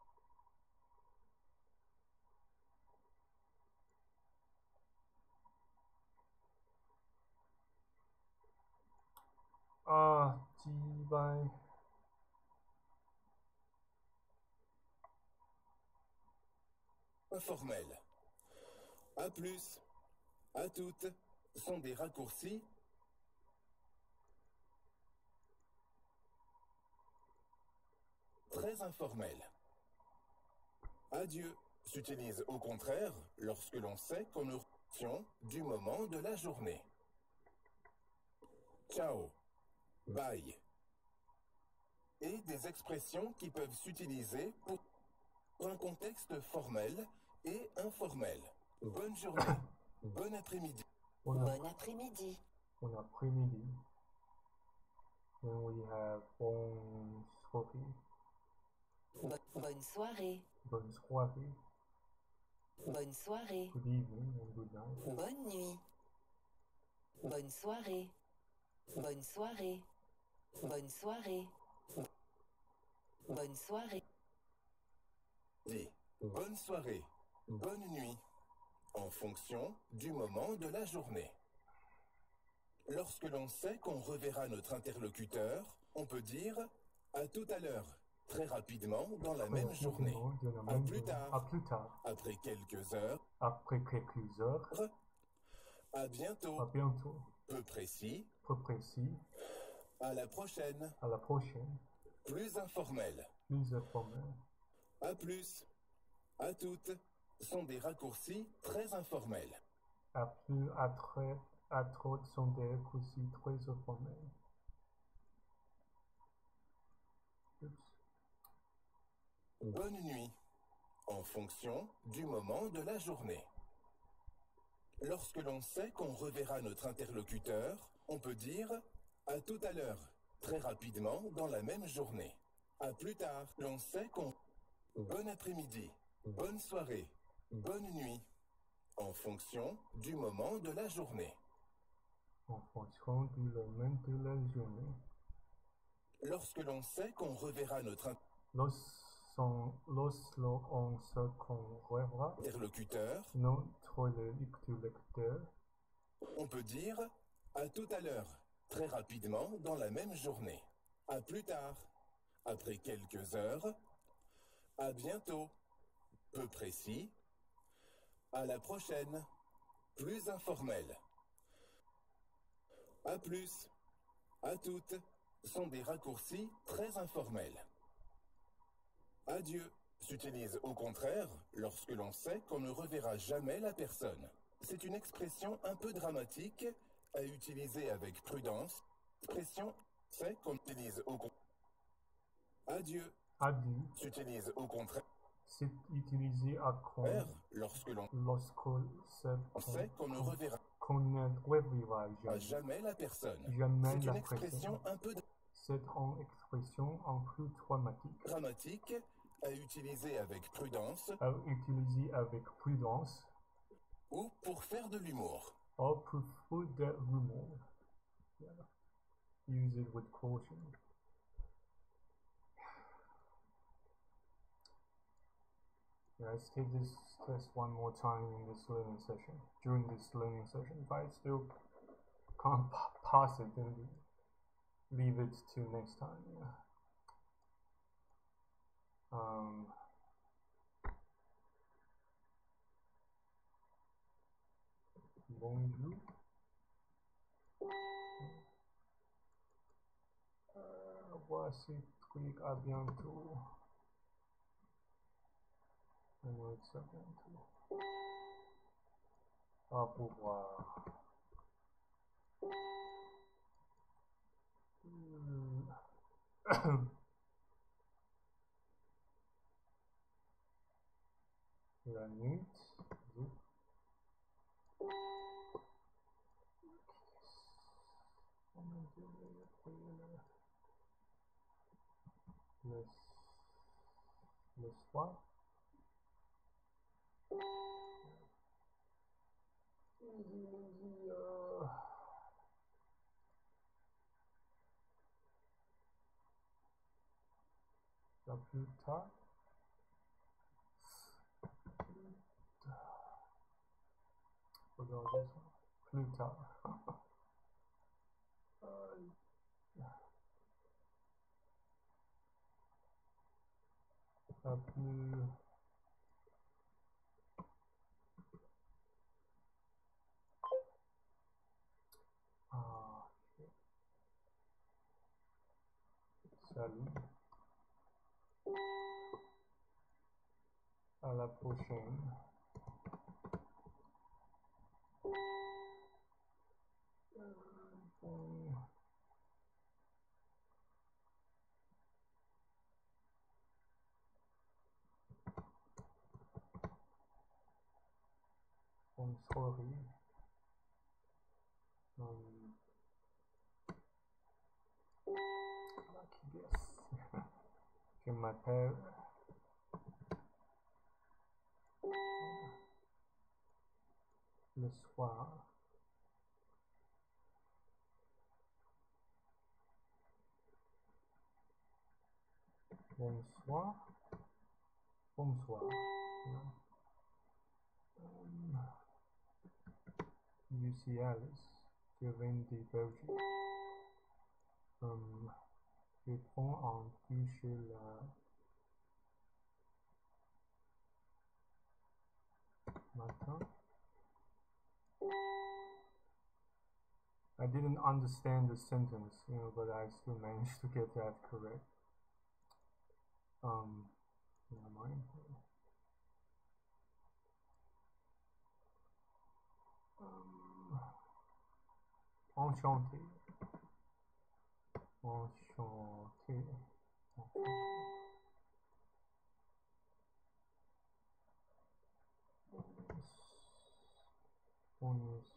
Ah, bye. Informel. À plus, à toutes sont des raccourcis très informels. Adieu s'utilise au contraire lorsque l'on sait qu'on est fonction du moment de la journée. Ciao, bye. Et des expressions qui peuvent s'utiliser pour un contexte formel et informel. Bonne journée, bon après-midi. Bon, ap- Bon après-midi. bon après-midi. Then we have bon soirée. Bo- bonne soirée. Bonne soirée. Bonne soirée. Good evening and good night. Bonne nuit. Bonne soirée. Bonne soirée. Bonne soirée. Bonne soirée. Dit bonne soirée, bonne nuit, en fonction du moment de la journée. Lorsque l'on sait qu'on reverra notre interlocuteur, on peut dire à tout à l'heure, très rapidement dans la même journée. De la À même plus journée. tard. À plus tard. Après quelques heures, Après quelques heures. à bientôt, À bientôt. peu précis, Peu précis. à la prochaine, À la prochaine. plus informel. Plus informel. À plus, à toutes sont des raccourcis très informels. À plus, à très, à trop sont des raccourcis très informels. Oups. Bonne nuit, en fonction du moment de la journée. Lorsque l'on sait qu'on reverra notre interlocuteur, on peut dire à tout à l'heure, très rapidement dans la même journée. À plus tard, l'on sait qu'on... Bon après-midi, bonne soirée, bonne nuit, en fonction du moment de la journée. En fonction du moment de la journée. Lorsque l'on sait qu'on reverra notre Lorsque on se reverra interlocuteur, notre lecteur, on peut dire à tout à l'heure, très rapidement dans la même journée. À plus tard, après quelques heures, à bientôt, peu précis, à la prochaine, plus informel. À plus, à toutes sont des raccourcis très informels. Adieu s'utilise au contraire lorsque l'on sait qu'on ne reverra jamais la personne. C'est une expression un peu dramatique à utiliser avec prudence. Expression c'est qu'on utilise au contraire. Adieu adieu, s'utilise au contraire c'est utilisé à con, lorsque l'on lorsqu'on sait sait qu'on ne reverra qu'on ne reverra à jamais, jamais la personne. jamais C'est une la expression personne. un peu C'est une expression en plus dramatique, dramatique à utiliser avec prudence à utiliser avec prudence ou pour faire de l'humour. or pour faire de l'humour. Yeah. Use it with caution. Yeah, let's take this test one more time in this learning session. During this learning session, if I still can't p- pass it, then leave it to next time. Yeah. Um, bonjour. Euh, voici clic à bientôt. I know it's à bientôt. Au revoir. Hmm. La nuit. Zoop. Le, le soir. Easy, easy, uh, la plus tard. Regardez ça. Plus tard. Euh, la plus... Ah, salut. À la prochaine. Bon. Bonne soirée. Um, lucky guess. Je m'appelle. Le soir. Bonsoir. Bonsoir. Yeah. Um, Lucie Alice. Je viens de Belgique. Um, je prends un toucher la matin. I didn't understand the sentence, you know, but I still managed to get that correct. Um, never mind. Um, enchanté. Enchanté. Enchanté. Bonus.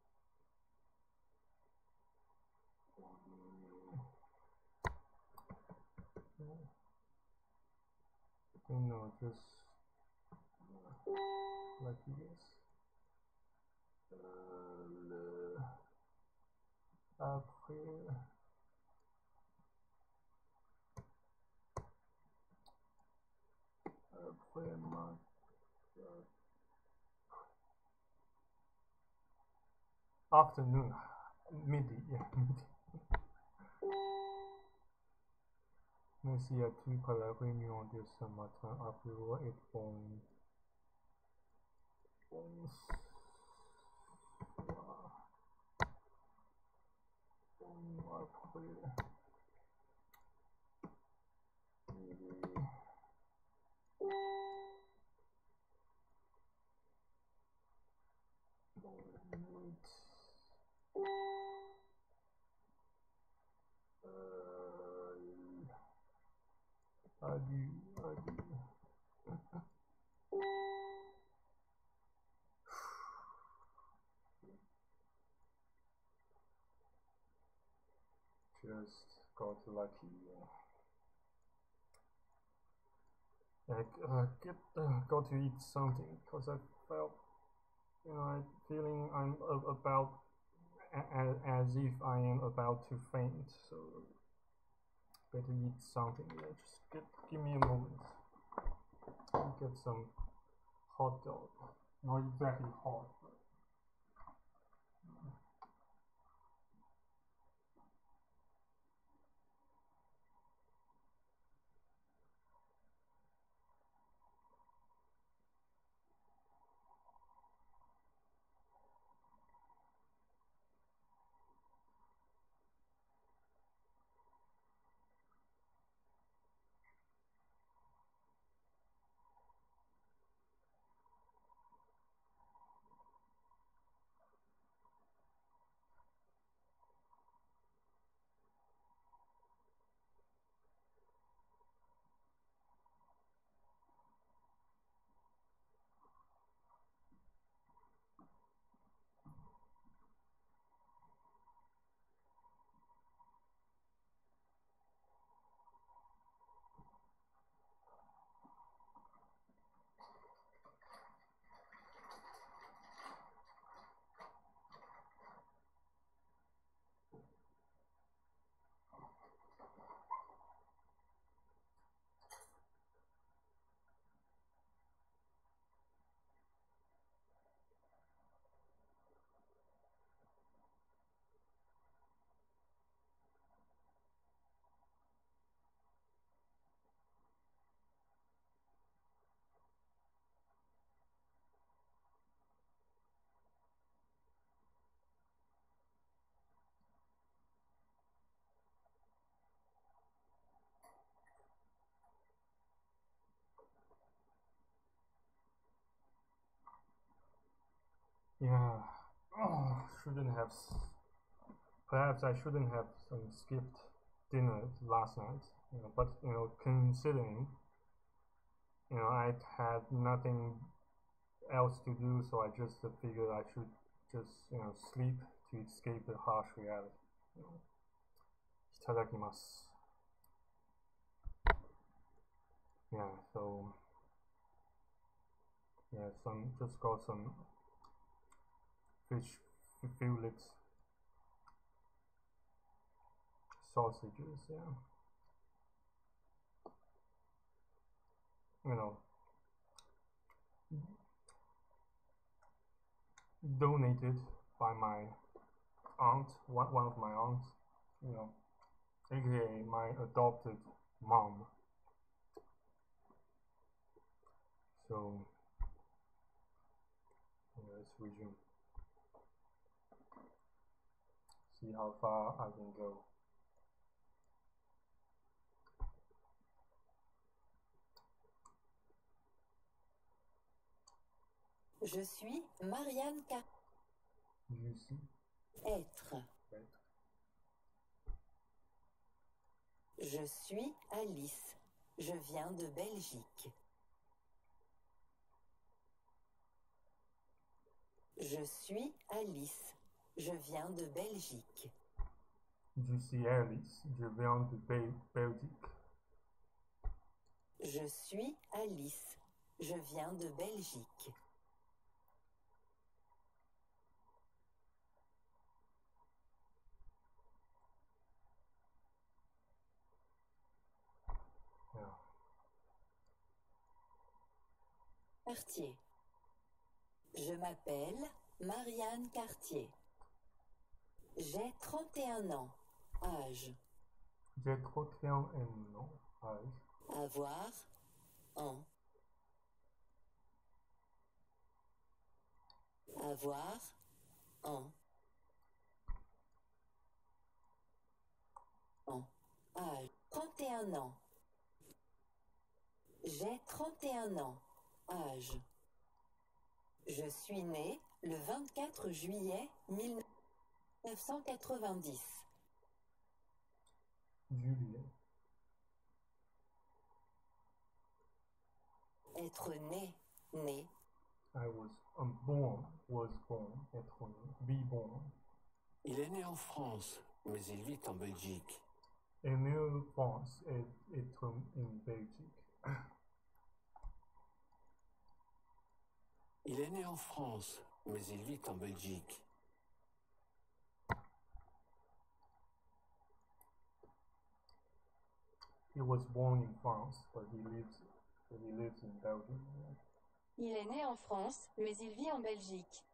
No, just like this. Euh, le... Après, après ma... Afternoon, midi, yeah, midi. Merci à tous pour la réunion de ce matin. Apéro et bon... Bonsoir. Bon après... Midi. Bonne nuit. Euh... Adieu, adieu. Just got lucky. I uh, get uh, got to eat something because I felt, you know, I'm feeling I'm uh, about a as if I am about to faint. So better eat something. Yeah, just get give me a moment. I'll get some hot dog. Not exactly hot. But Yeah. Oh, shouldn't have. s- Perhaps I shouldn't have um, skipped dinner last night. You know, but you know, considering you know I had nothing else to do, so I just uh, figured I should just you know sleep to escape the harsh reality. You know. いただきます. Yeah, so yeah, some just got some fish fillets, sausages. Yeah, you know, donated by my aunt, one one of my aunts. You know, aka my adopted mom. So yeah, let's resume. See how far I can go. Je suis Marianne Car... Juicy. Être. Right. Je suis Alice. Je viens de Belgique. Je suis Alice. Je viens de Belgique. Juicy Alice. Je viens de Bel- Belgique. Je suis Alice. Je viens de Belgique. Yeah. Cartier. Je m'appelle Marianne Cartier. J'ai trente et un ans. Âge. J'ai trente et un ans. Âge. Avoir. An. Avoir. An. An. Âge. trente et un ans. J'ai trente et un ans. Âge. Je suis né le vingt-quatre juillet mille neuf cent quatre-vingt-dix. Juillet. Être né. Né. I was um, born. Was born. Être né. Be born. Il est né en France, mais il vit en Belgique. Émile France et être in Belgique. Il est né en France, mais il vit en Belgique. He was born in France, but he lives, but he lives in Belgium. Il est né en France, mais il vit en Belgique.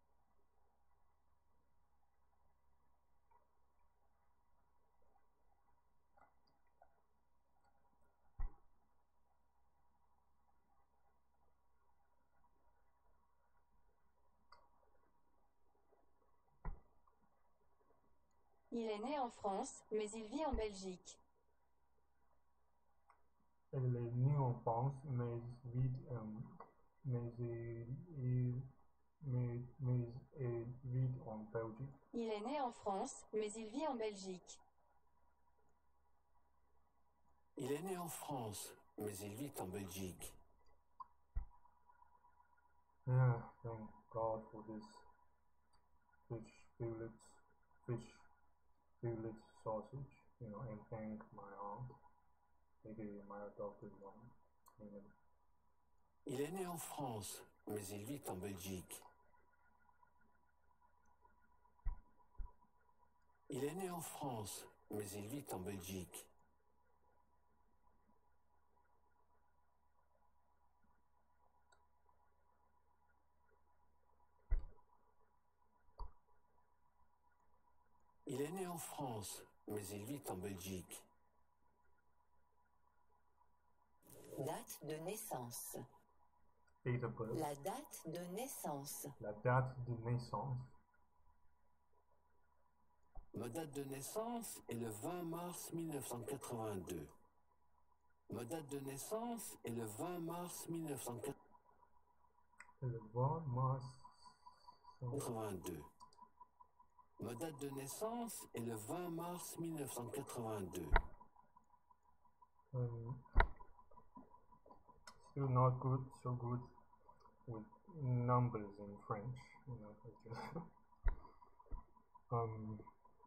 Il est né en France, mais il vit en Belgique. Elle est née en France, mais vit, um, mais il, il- mais, mais elle vit en Belgique. Il est né en France, mais il vit en Belgique. Il est né en France, mais il vit en Belgique. Yeah, thank God for this fish fillet, fish fillet sausage, you know, and thank my aunt, aka my adopted mom. Amen. Il est né en France, mais il vit en Belgique. Il est né en France, mais il vit en Belgique. Il est né en France, mais il vit en Belgique. Date de naissance. Date of birth. La date de naissance. La date de naissance. Ma date de naissance est le vingt mars mille neuf cent quatre-vingt-deux. Ma date de naissance est le vingt mars mille neuf cent quatre-vingt-deux. Le vingt mars quatre-vingt-deux. Ma date de naissance est le vingt mars mille neuf cent quatre-vingt-deux. Um, still not good, so good with numbers in French, you know. it's just- um,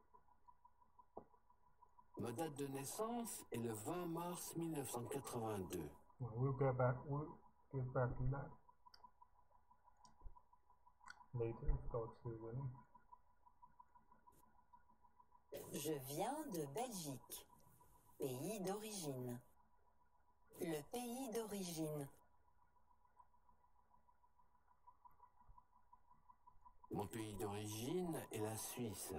Ma date de naissance est le vingt mars mille neuf cent quatre-vingt-deux. we'll get back. We'll get back to that later. If God still willing. Je viens de Belgique. Pays d'origine. Le pays d'origine. Mon pays d'origine est la Suisse.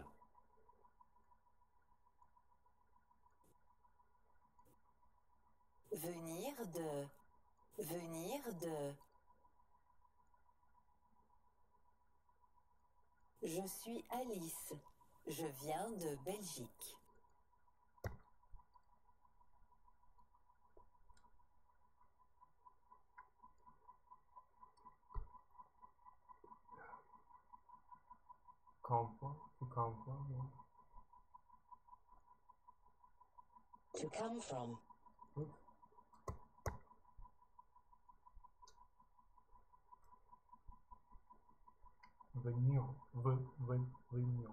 Venir de. Venir de. Je suis Alice. Je viens de Belgique. Come from, to come from, yeah. To come from. Oops. Venir, ve, ve, venir,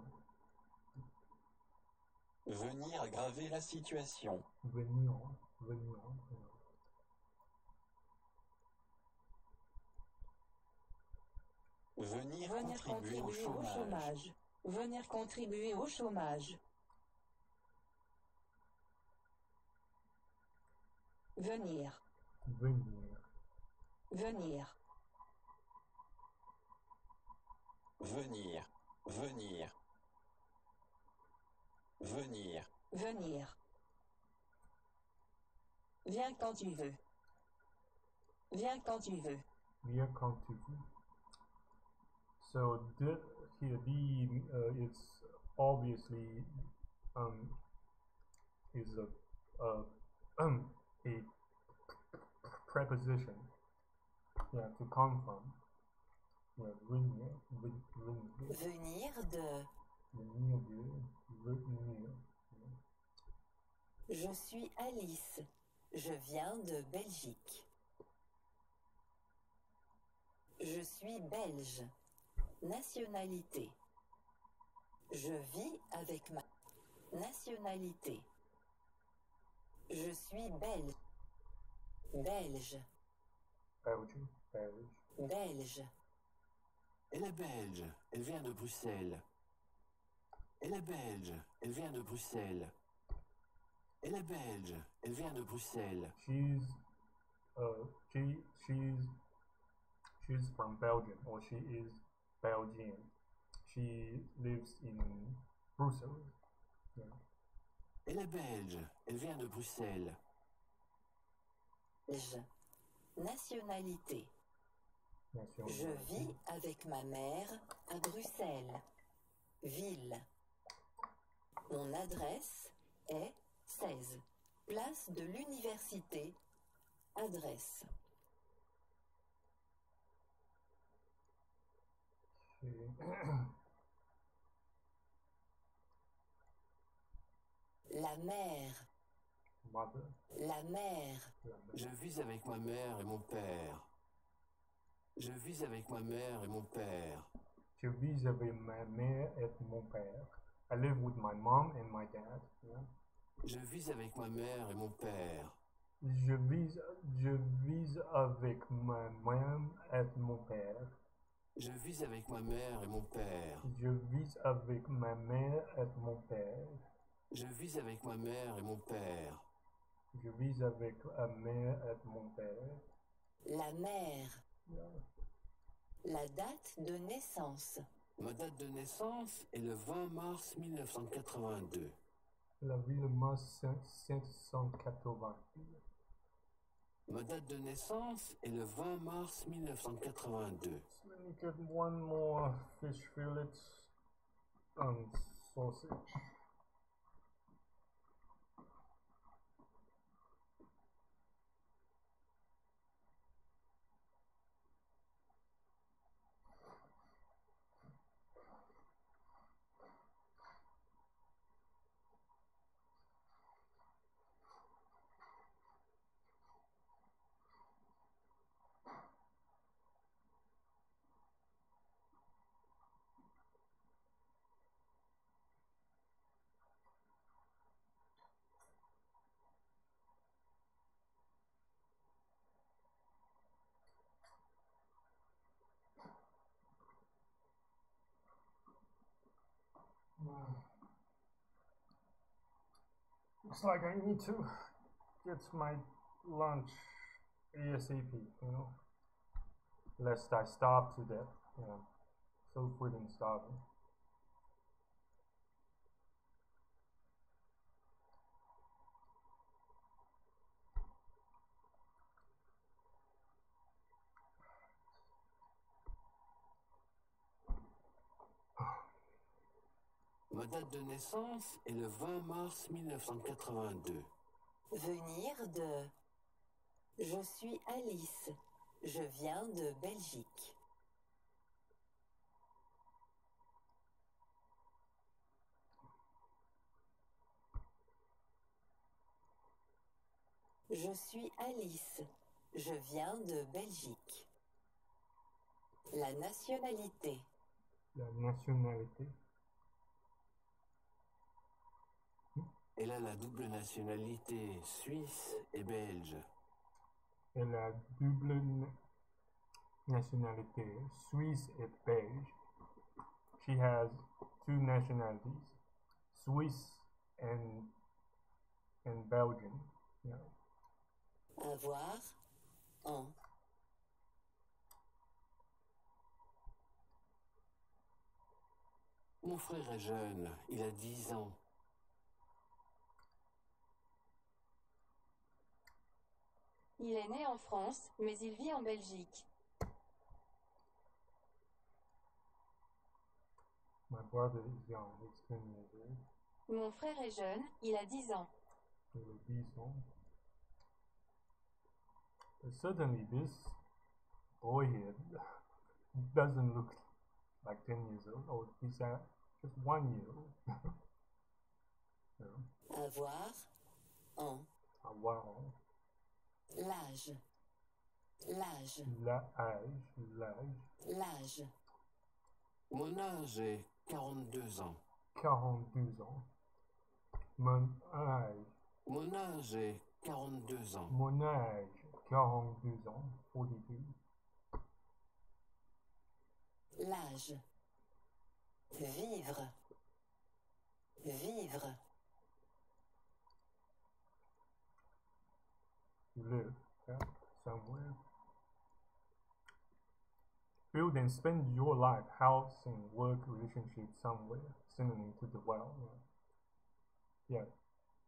Venir aggraver la situation. venir, venir. yeah. Venir Venir contribuer au contribuer au chômage. chômage. Venir contribuer au chômage. Venir. Venir, Venir. Venir. Venir. Venir. Venir. Viens quand tu veux. Viens quand tu veux. viens quand tu veux. So the, here the uh, it's obviously um is a uh, um a preposition. Yeah, to come from. Yeah, venir, ven- venir, Venir de. venir de, venir. Je suis Alice. Je viens de Belgique. Je suis belge. Nationalité. Je vis avec ma nationalité. Je suis belge. Belge. Belgium, Belge. Belge. Elle est belge, elle vient de Bruxelles. Elle est belge, elle vient de Bruxelles. Elle est belge, elle vient de Bruxelles. She's uh she she's she's from Belgium, or she is Belgian. She lives in Brussels. Yeah. Elle est belge, elle vient de Bruxelles. Belge. Nationalité. Je vis avec ma mère à Bruxelles. Ville. Mon adresse est seize. Place de l'Université. Adresse. La mère. Mother. La mère. Je vis avec ma mère et mon père. Je vis avec ma mère et mon père. Je vis avec ma mère et mon père. I live with my mom and my dad. Yeah. Je vis avec ma mère et mon père. Je vis je vis avec ma mère et mon père. Je vis avec ma mère et mon père. Je vis avec ma mère et mon père. Je vis avec ma mère et mon père. Je vis avec ma mère et mon père. La mère. Yeah. La date de naissance. Ma date de naissance est le vingt mars mille neuf cent quatre-vingt-deux. La ville mars cinq cent quatre-vingt-deux. Ma date de naissance est le vingt mars mille neuf cent quatre-vingt-deux. Let me get one more fish fillet and sausage. Looks like I need to get my lunch ASAP, you know, lest I starve to death. Yeah, so freaking starving. Ma date de naissance est le vingt mars mille neuf cent quatre-vingt-deux. Venir de... Je suis Alice. Je viens de Belgique. Je suis Alice. Je viens de Belgique. La nationalité. La nationalité. Elle a la double nationalité suisse et belge. Elle a double na- nationalité suisse et belge. She has two nationalities, Swiss and and Belgian. Yeah. Avoir. En. Mon frère est jeune, il a dix ans. Il est né en France, mais il vit en Belgique. My brother is young, he's ten years old. Mon frère est jeune, il a dix ans. Il a dix ans. But certainly this boy here doesn't look like ten years old. Oh, he's uh, just one year old. Yeah. Avoir. En. Avoir an. L'âge. L'âge. L'âge, l'âge. L'âge. Mon âge est quarante-deux ans. quarante-deux ans. Mon âge, Mon âge est quarante-deux ans. mon âge, quarante-deux ans. forty-two. L'âge. Vivre. Vivre. Live, yeah, somewhere. Build and spend your life, house and work relationship somewhere, synonym to dwell. Yeah. Yeah.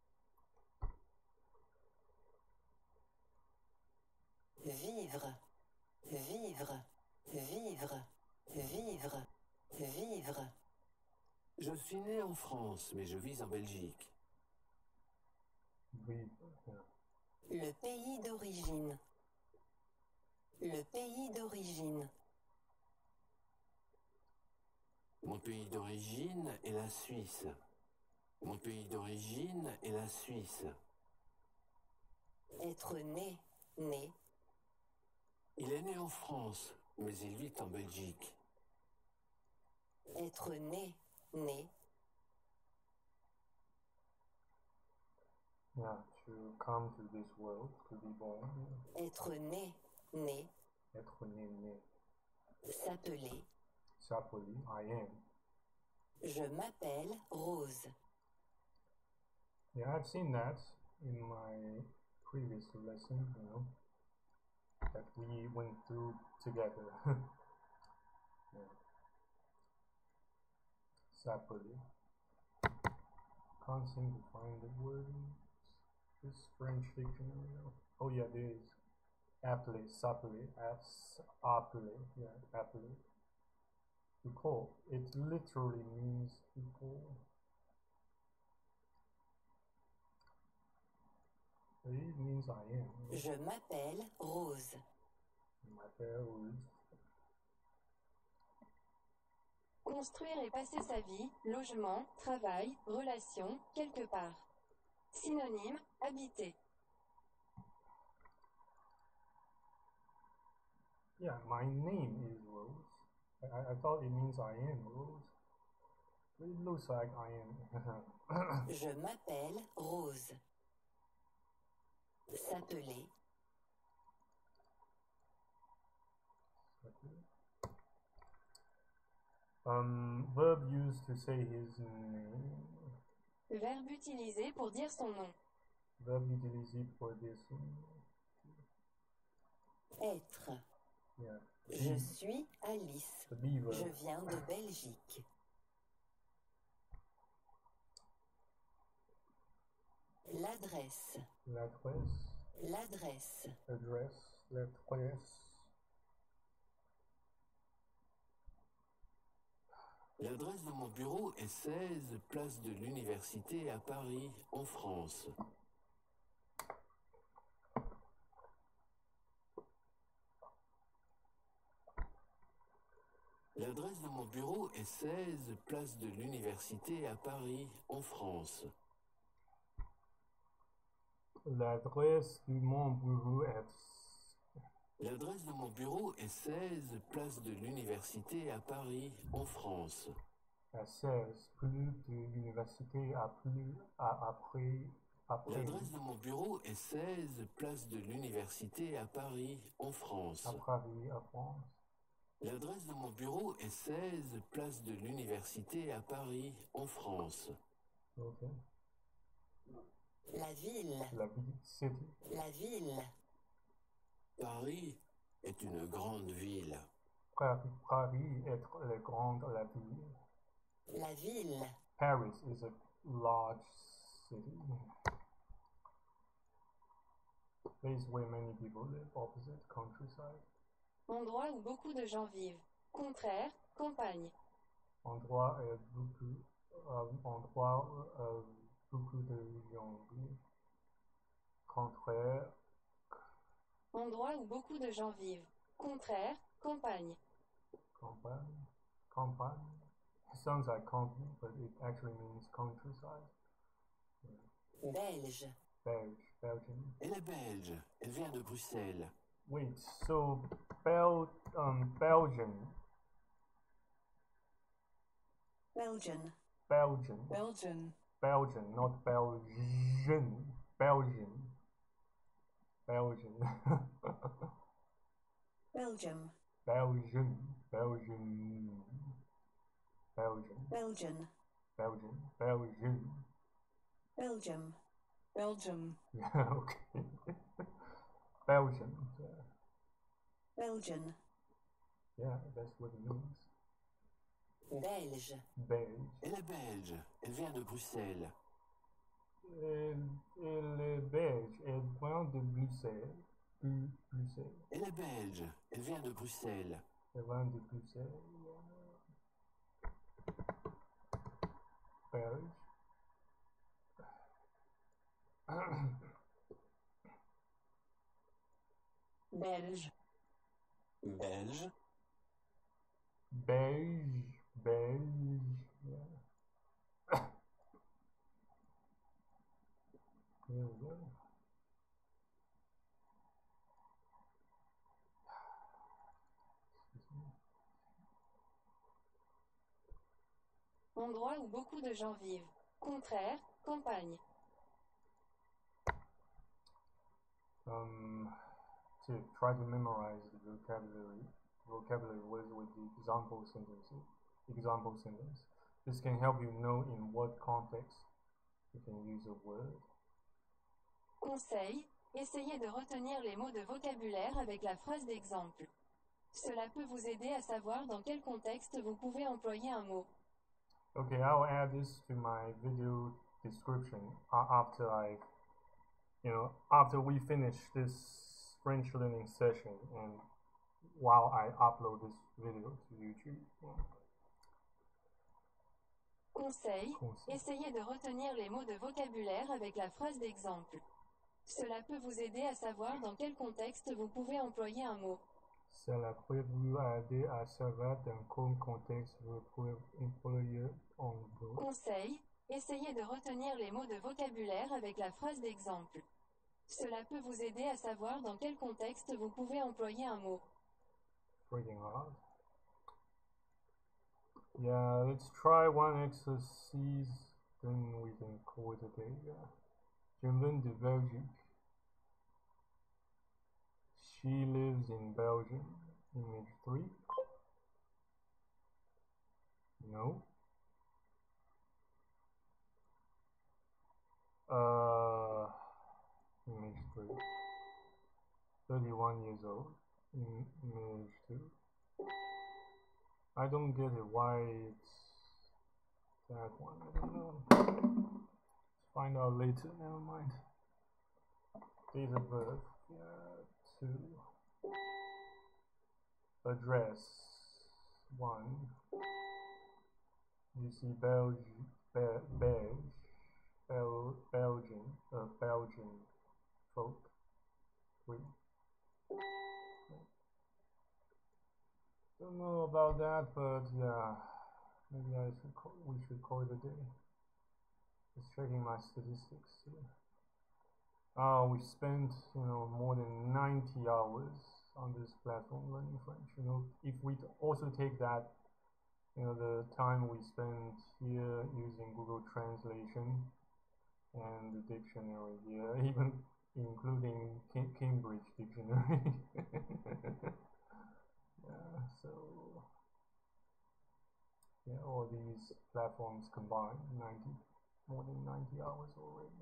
Vivre. Vivre. Vivre. Vivre. Vivre. Je suis né en France, mais je vis en Belgique. Vivre. Yeah. Le pays d'origine. Le pays d'origine. Mon pays d'origine est la Suisse. Mon pays d'origine est la Suisse. Être né. Né. Il est né en France, mais il vit en Belgique. Être né. Né. Yeah, to come to this world, to be born. Yeah. Être né. Né. Être né, né. S'appeler. S'appeler, I am. Je m'appelle Rose. Yeah, I've seen that in my previous lesson, you know, that we went through together. Yeah. S'appeler. Can't seem to find the word in this French dictionary now. Oh yeah, there is. Appeler, s'appeler, as appeler, yeah, appeler. To call. It literally means to call. It means I am. Je m'appelle Rose. My parents. Construire et passer sa vie, logement, travail, relation, quelque part. Synonyme, habiter. Yeah, my name is Rose. I, I thought it means I am Rose. It looks like I am. Je m'appelle Rose. S'appeler. Um, verb used to say his name. Verbe utilisé pour dire son nom. Verbe utilisé pour dire son nom. Être. Yeah. Je suis Alice. The beaver. Je viens de Belgique. L'adresse. L'adresse. L'adresse. Address. L'adresse. L'adresse de mon bureau est seize, place de l'Université à Paris, en France. L'adresse de mon bureau est seize, place de l'Université à Paris, en France. L'adresse de mon bureau est L'adresse de mon bureau est seize, place de l'Université à Paris, en France. à seize, plus de l'université à plus à, après après L'adresse de mon bureau est seize, place de l'Université à Paris, en France. à Paris, à France. L'adresse de mon bureau est seize, place de l'Université à Paris, en France. Okay. La ville. La ville, city. La ville. Paris est une grande ville. Paris, Paris est la grande la ville. La ville. Paris is a large city. Place where many people live, opposite countryside. Endroit où beaucoup de gens vivent. Contraire, campagne. Endroit et beaucoup, euh, endroit euh, beaucoup de gens vivent. Contraire, Endroit où beaucoup de gens vivent. Contraire, campagne. campagne, campagne. It sounds like country, but it actually means countryside. Belge. Belge, Belgian. Elle est belge. Elle vient de Bruxelles. Wait, so Bel, um, Belgian, Belgian. Belgian, Belgian. Belgian, not Belgian, Belgian, Belgian, Belgium. Belgian, Belgian, Belgian, Belgian. Belgian, Belgian. Belgium. Belgium. Yeah, okay. Belgian. Yeah. Belgian. Yeah, that's what it means. Belge. Belge. Elle est belge. Elle vient de Bruxelles. Elle, elle est belge. Elle vient de Bruxelles. Bru- Bruxelles. Elle est belge. Elle vient de Bruxelles. Elle vient de Bruxelles. Belge. Belge. Belge, Beige. Beige. Yeah. There we go. Endroit où beaucoup de gens vivent. Contraire, campagne. Um, to try to memorize the vocabulary, vocabulary words with the example sentences. Example sentence. This can help you know in what context you can use a word. Conseil, essayez de retenir les mots de vocabulaire avec la phrase d'exemple. Cela peut vous aider à savoir dans quel contexte vous pouvez employer un mot. Okay, I'll add this to my video description uh, after I, you know, after we finish this French learning session and while I upload this video to YouTube. Yeah. Conseil, Conseil. essayez de retenir les mots de vocabulaire avec la phrase d'exemple. Cela peut vous aider à savoir dans quel contexte vous pouvez employer un mot. Cela peut vous aider à savoir dans quel contexte vous pouvez employer un mot. Conseil, essayez de retenir les mots de vocabulaire avec la phrase d'exemple. Cela peut vous aider à savoir dans quel contexte vous pouvez employer un mot. Freaking hard. Yeah, let's try one exercise, then we can call it a day. Yeah. Je viens de Belgique. She lives in Belgium. Image three. No. Uh, image three. thirty-one years old. Image two. I don't get it. Why it's that one? I don't know. Let's find out later. Never mind. Date of birth. Yeah, two. Address. One. You see Belgium. Be Belge. Bel Belgian. Uh, Belgian folk. Three. Don't know about that, but yeah, maybe I should call, we should call it a day. Just checking my statistics here. Uh, we spent, you know, more than ninety hours on this platform learning French. You know, if we also take that, you know, the time we spent here using Google Translation and the dictionary here, even including Kim Cambridge Dictionary. Yeah, so yeah, all these platforms combined, ninety, more than ninety hours already.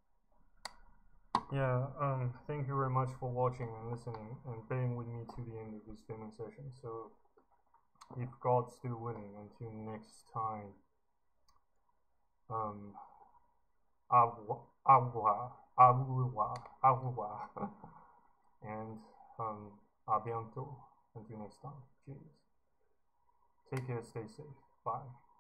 Yeah, um, thank you very much for watching and listening and bearing with me to the end of this filming session. So, if God's still willing, until next time, um, au revoir, au revoir, au revoir, au revoir, and um, à bientôt. Until next time. Cheers. Take care, stay safe. Bye.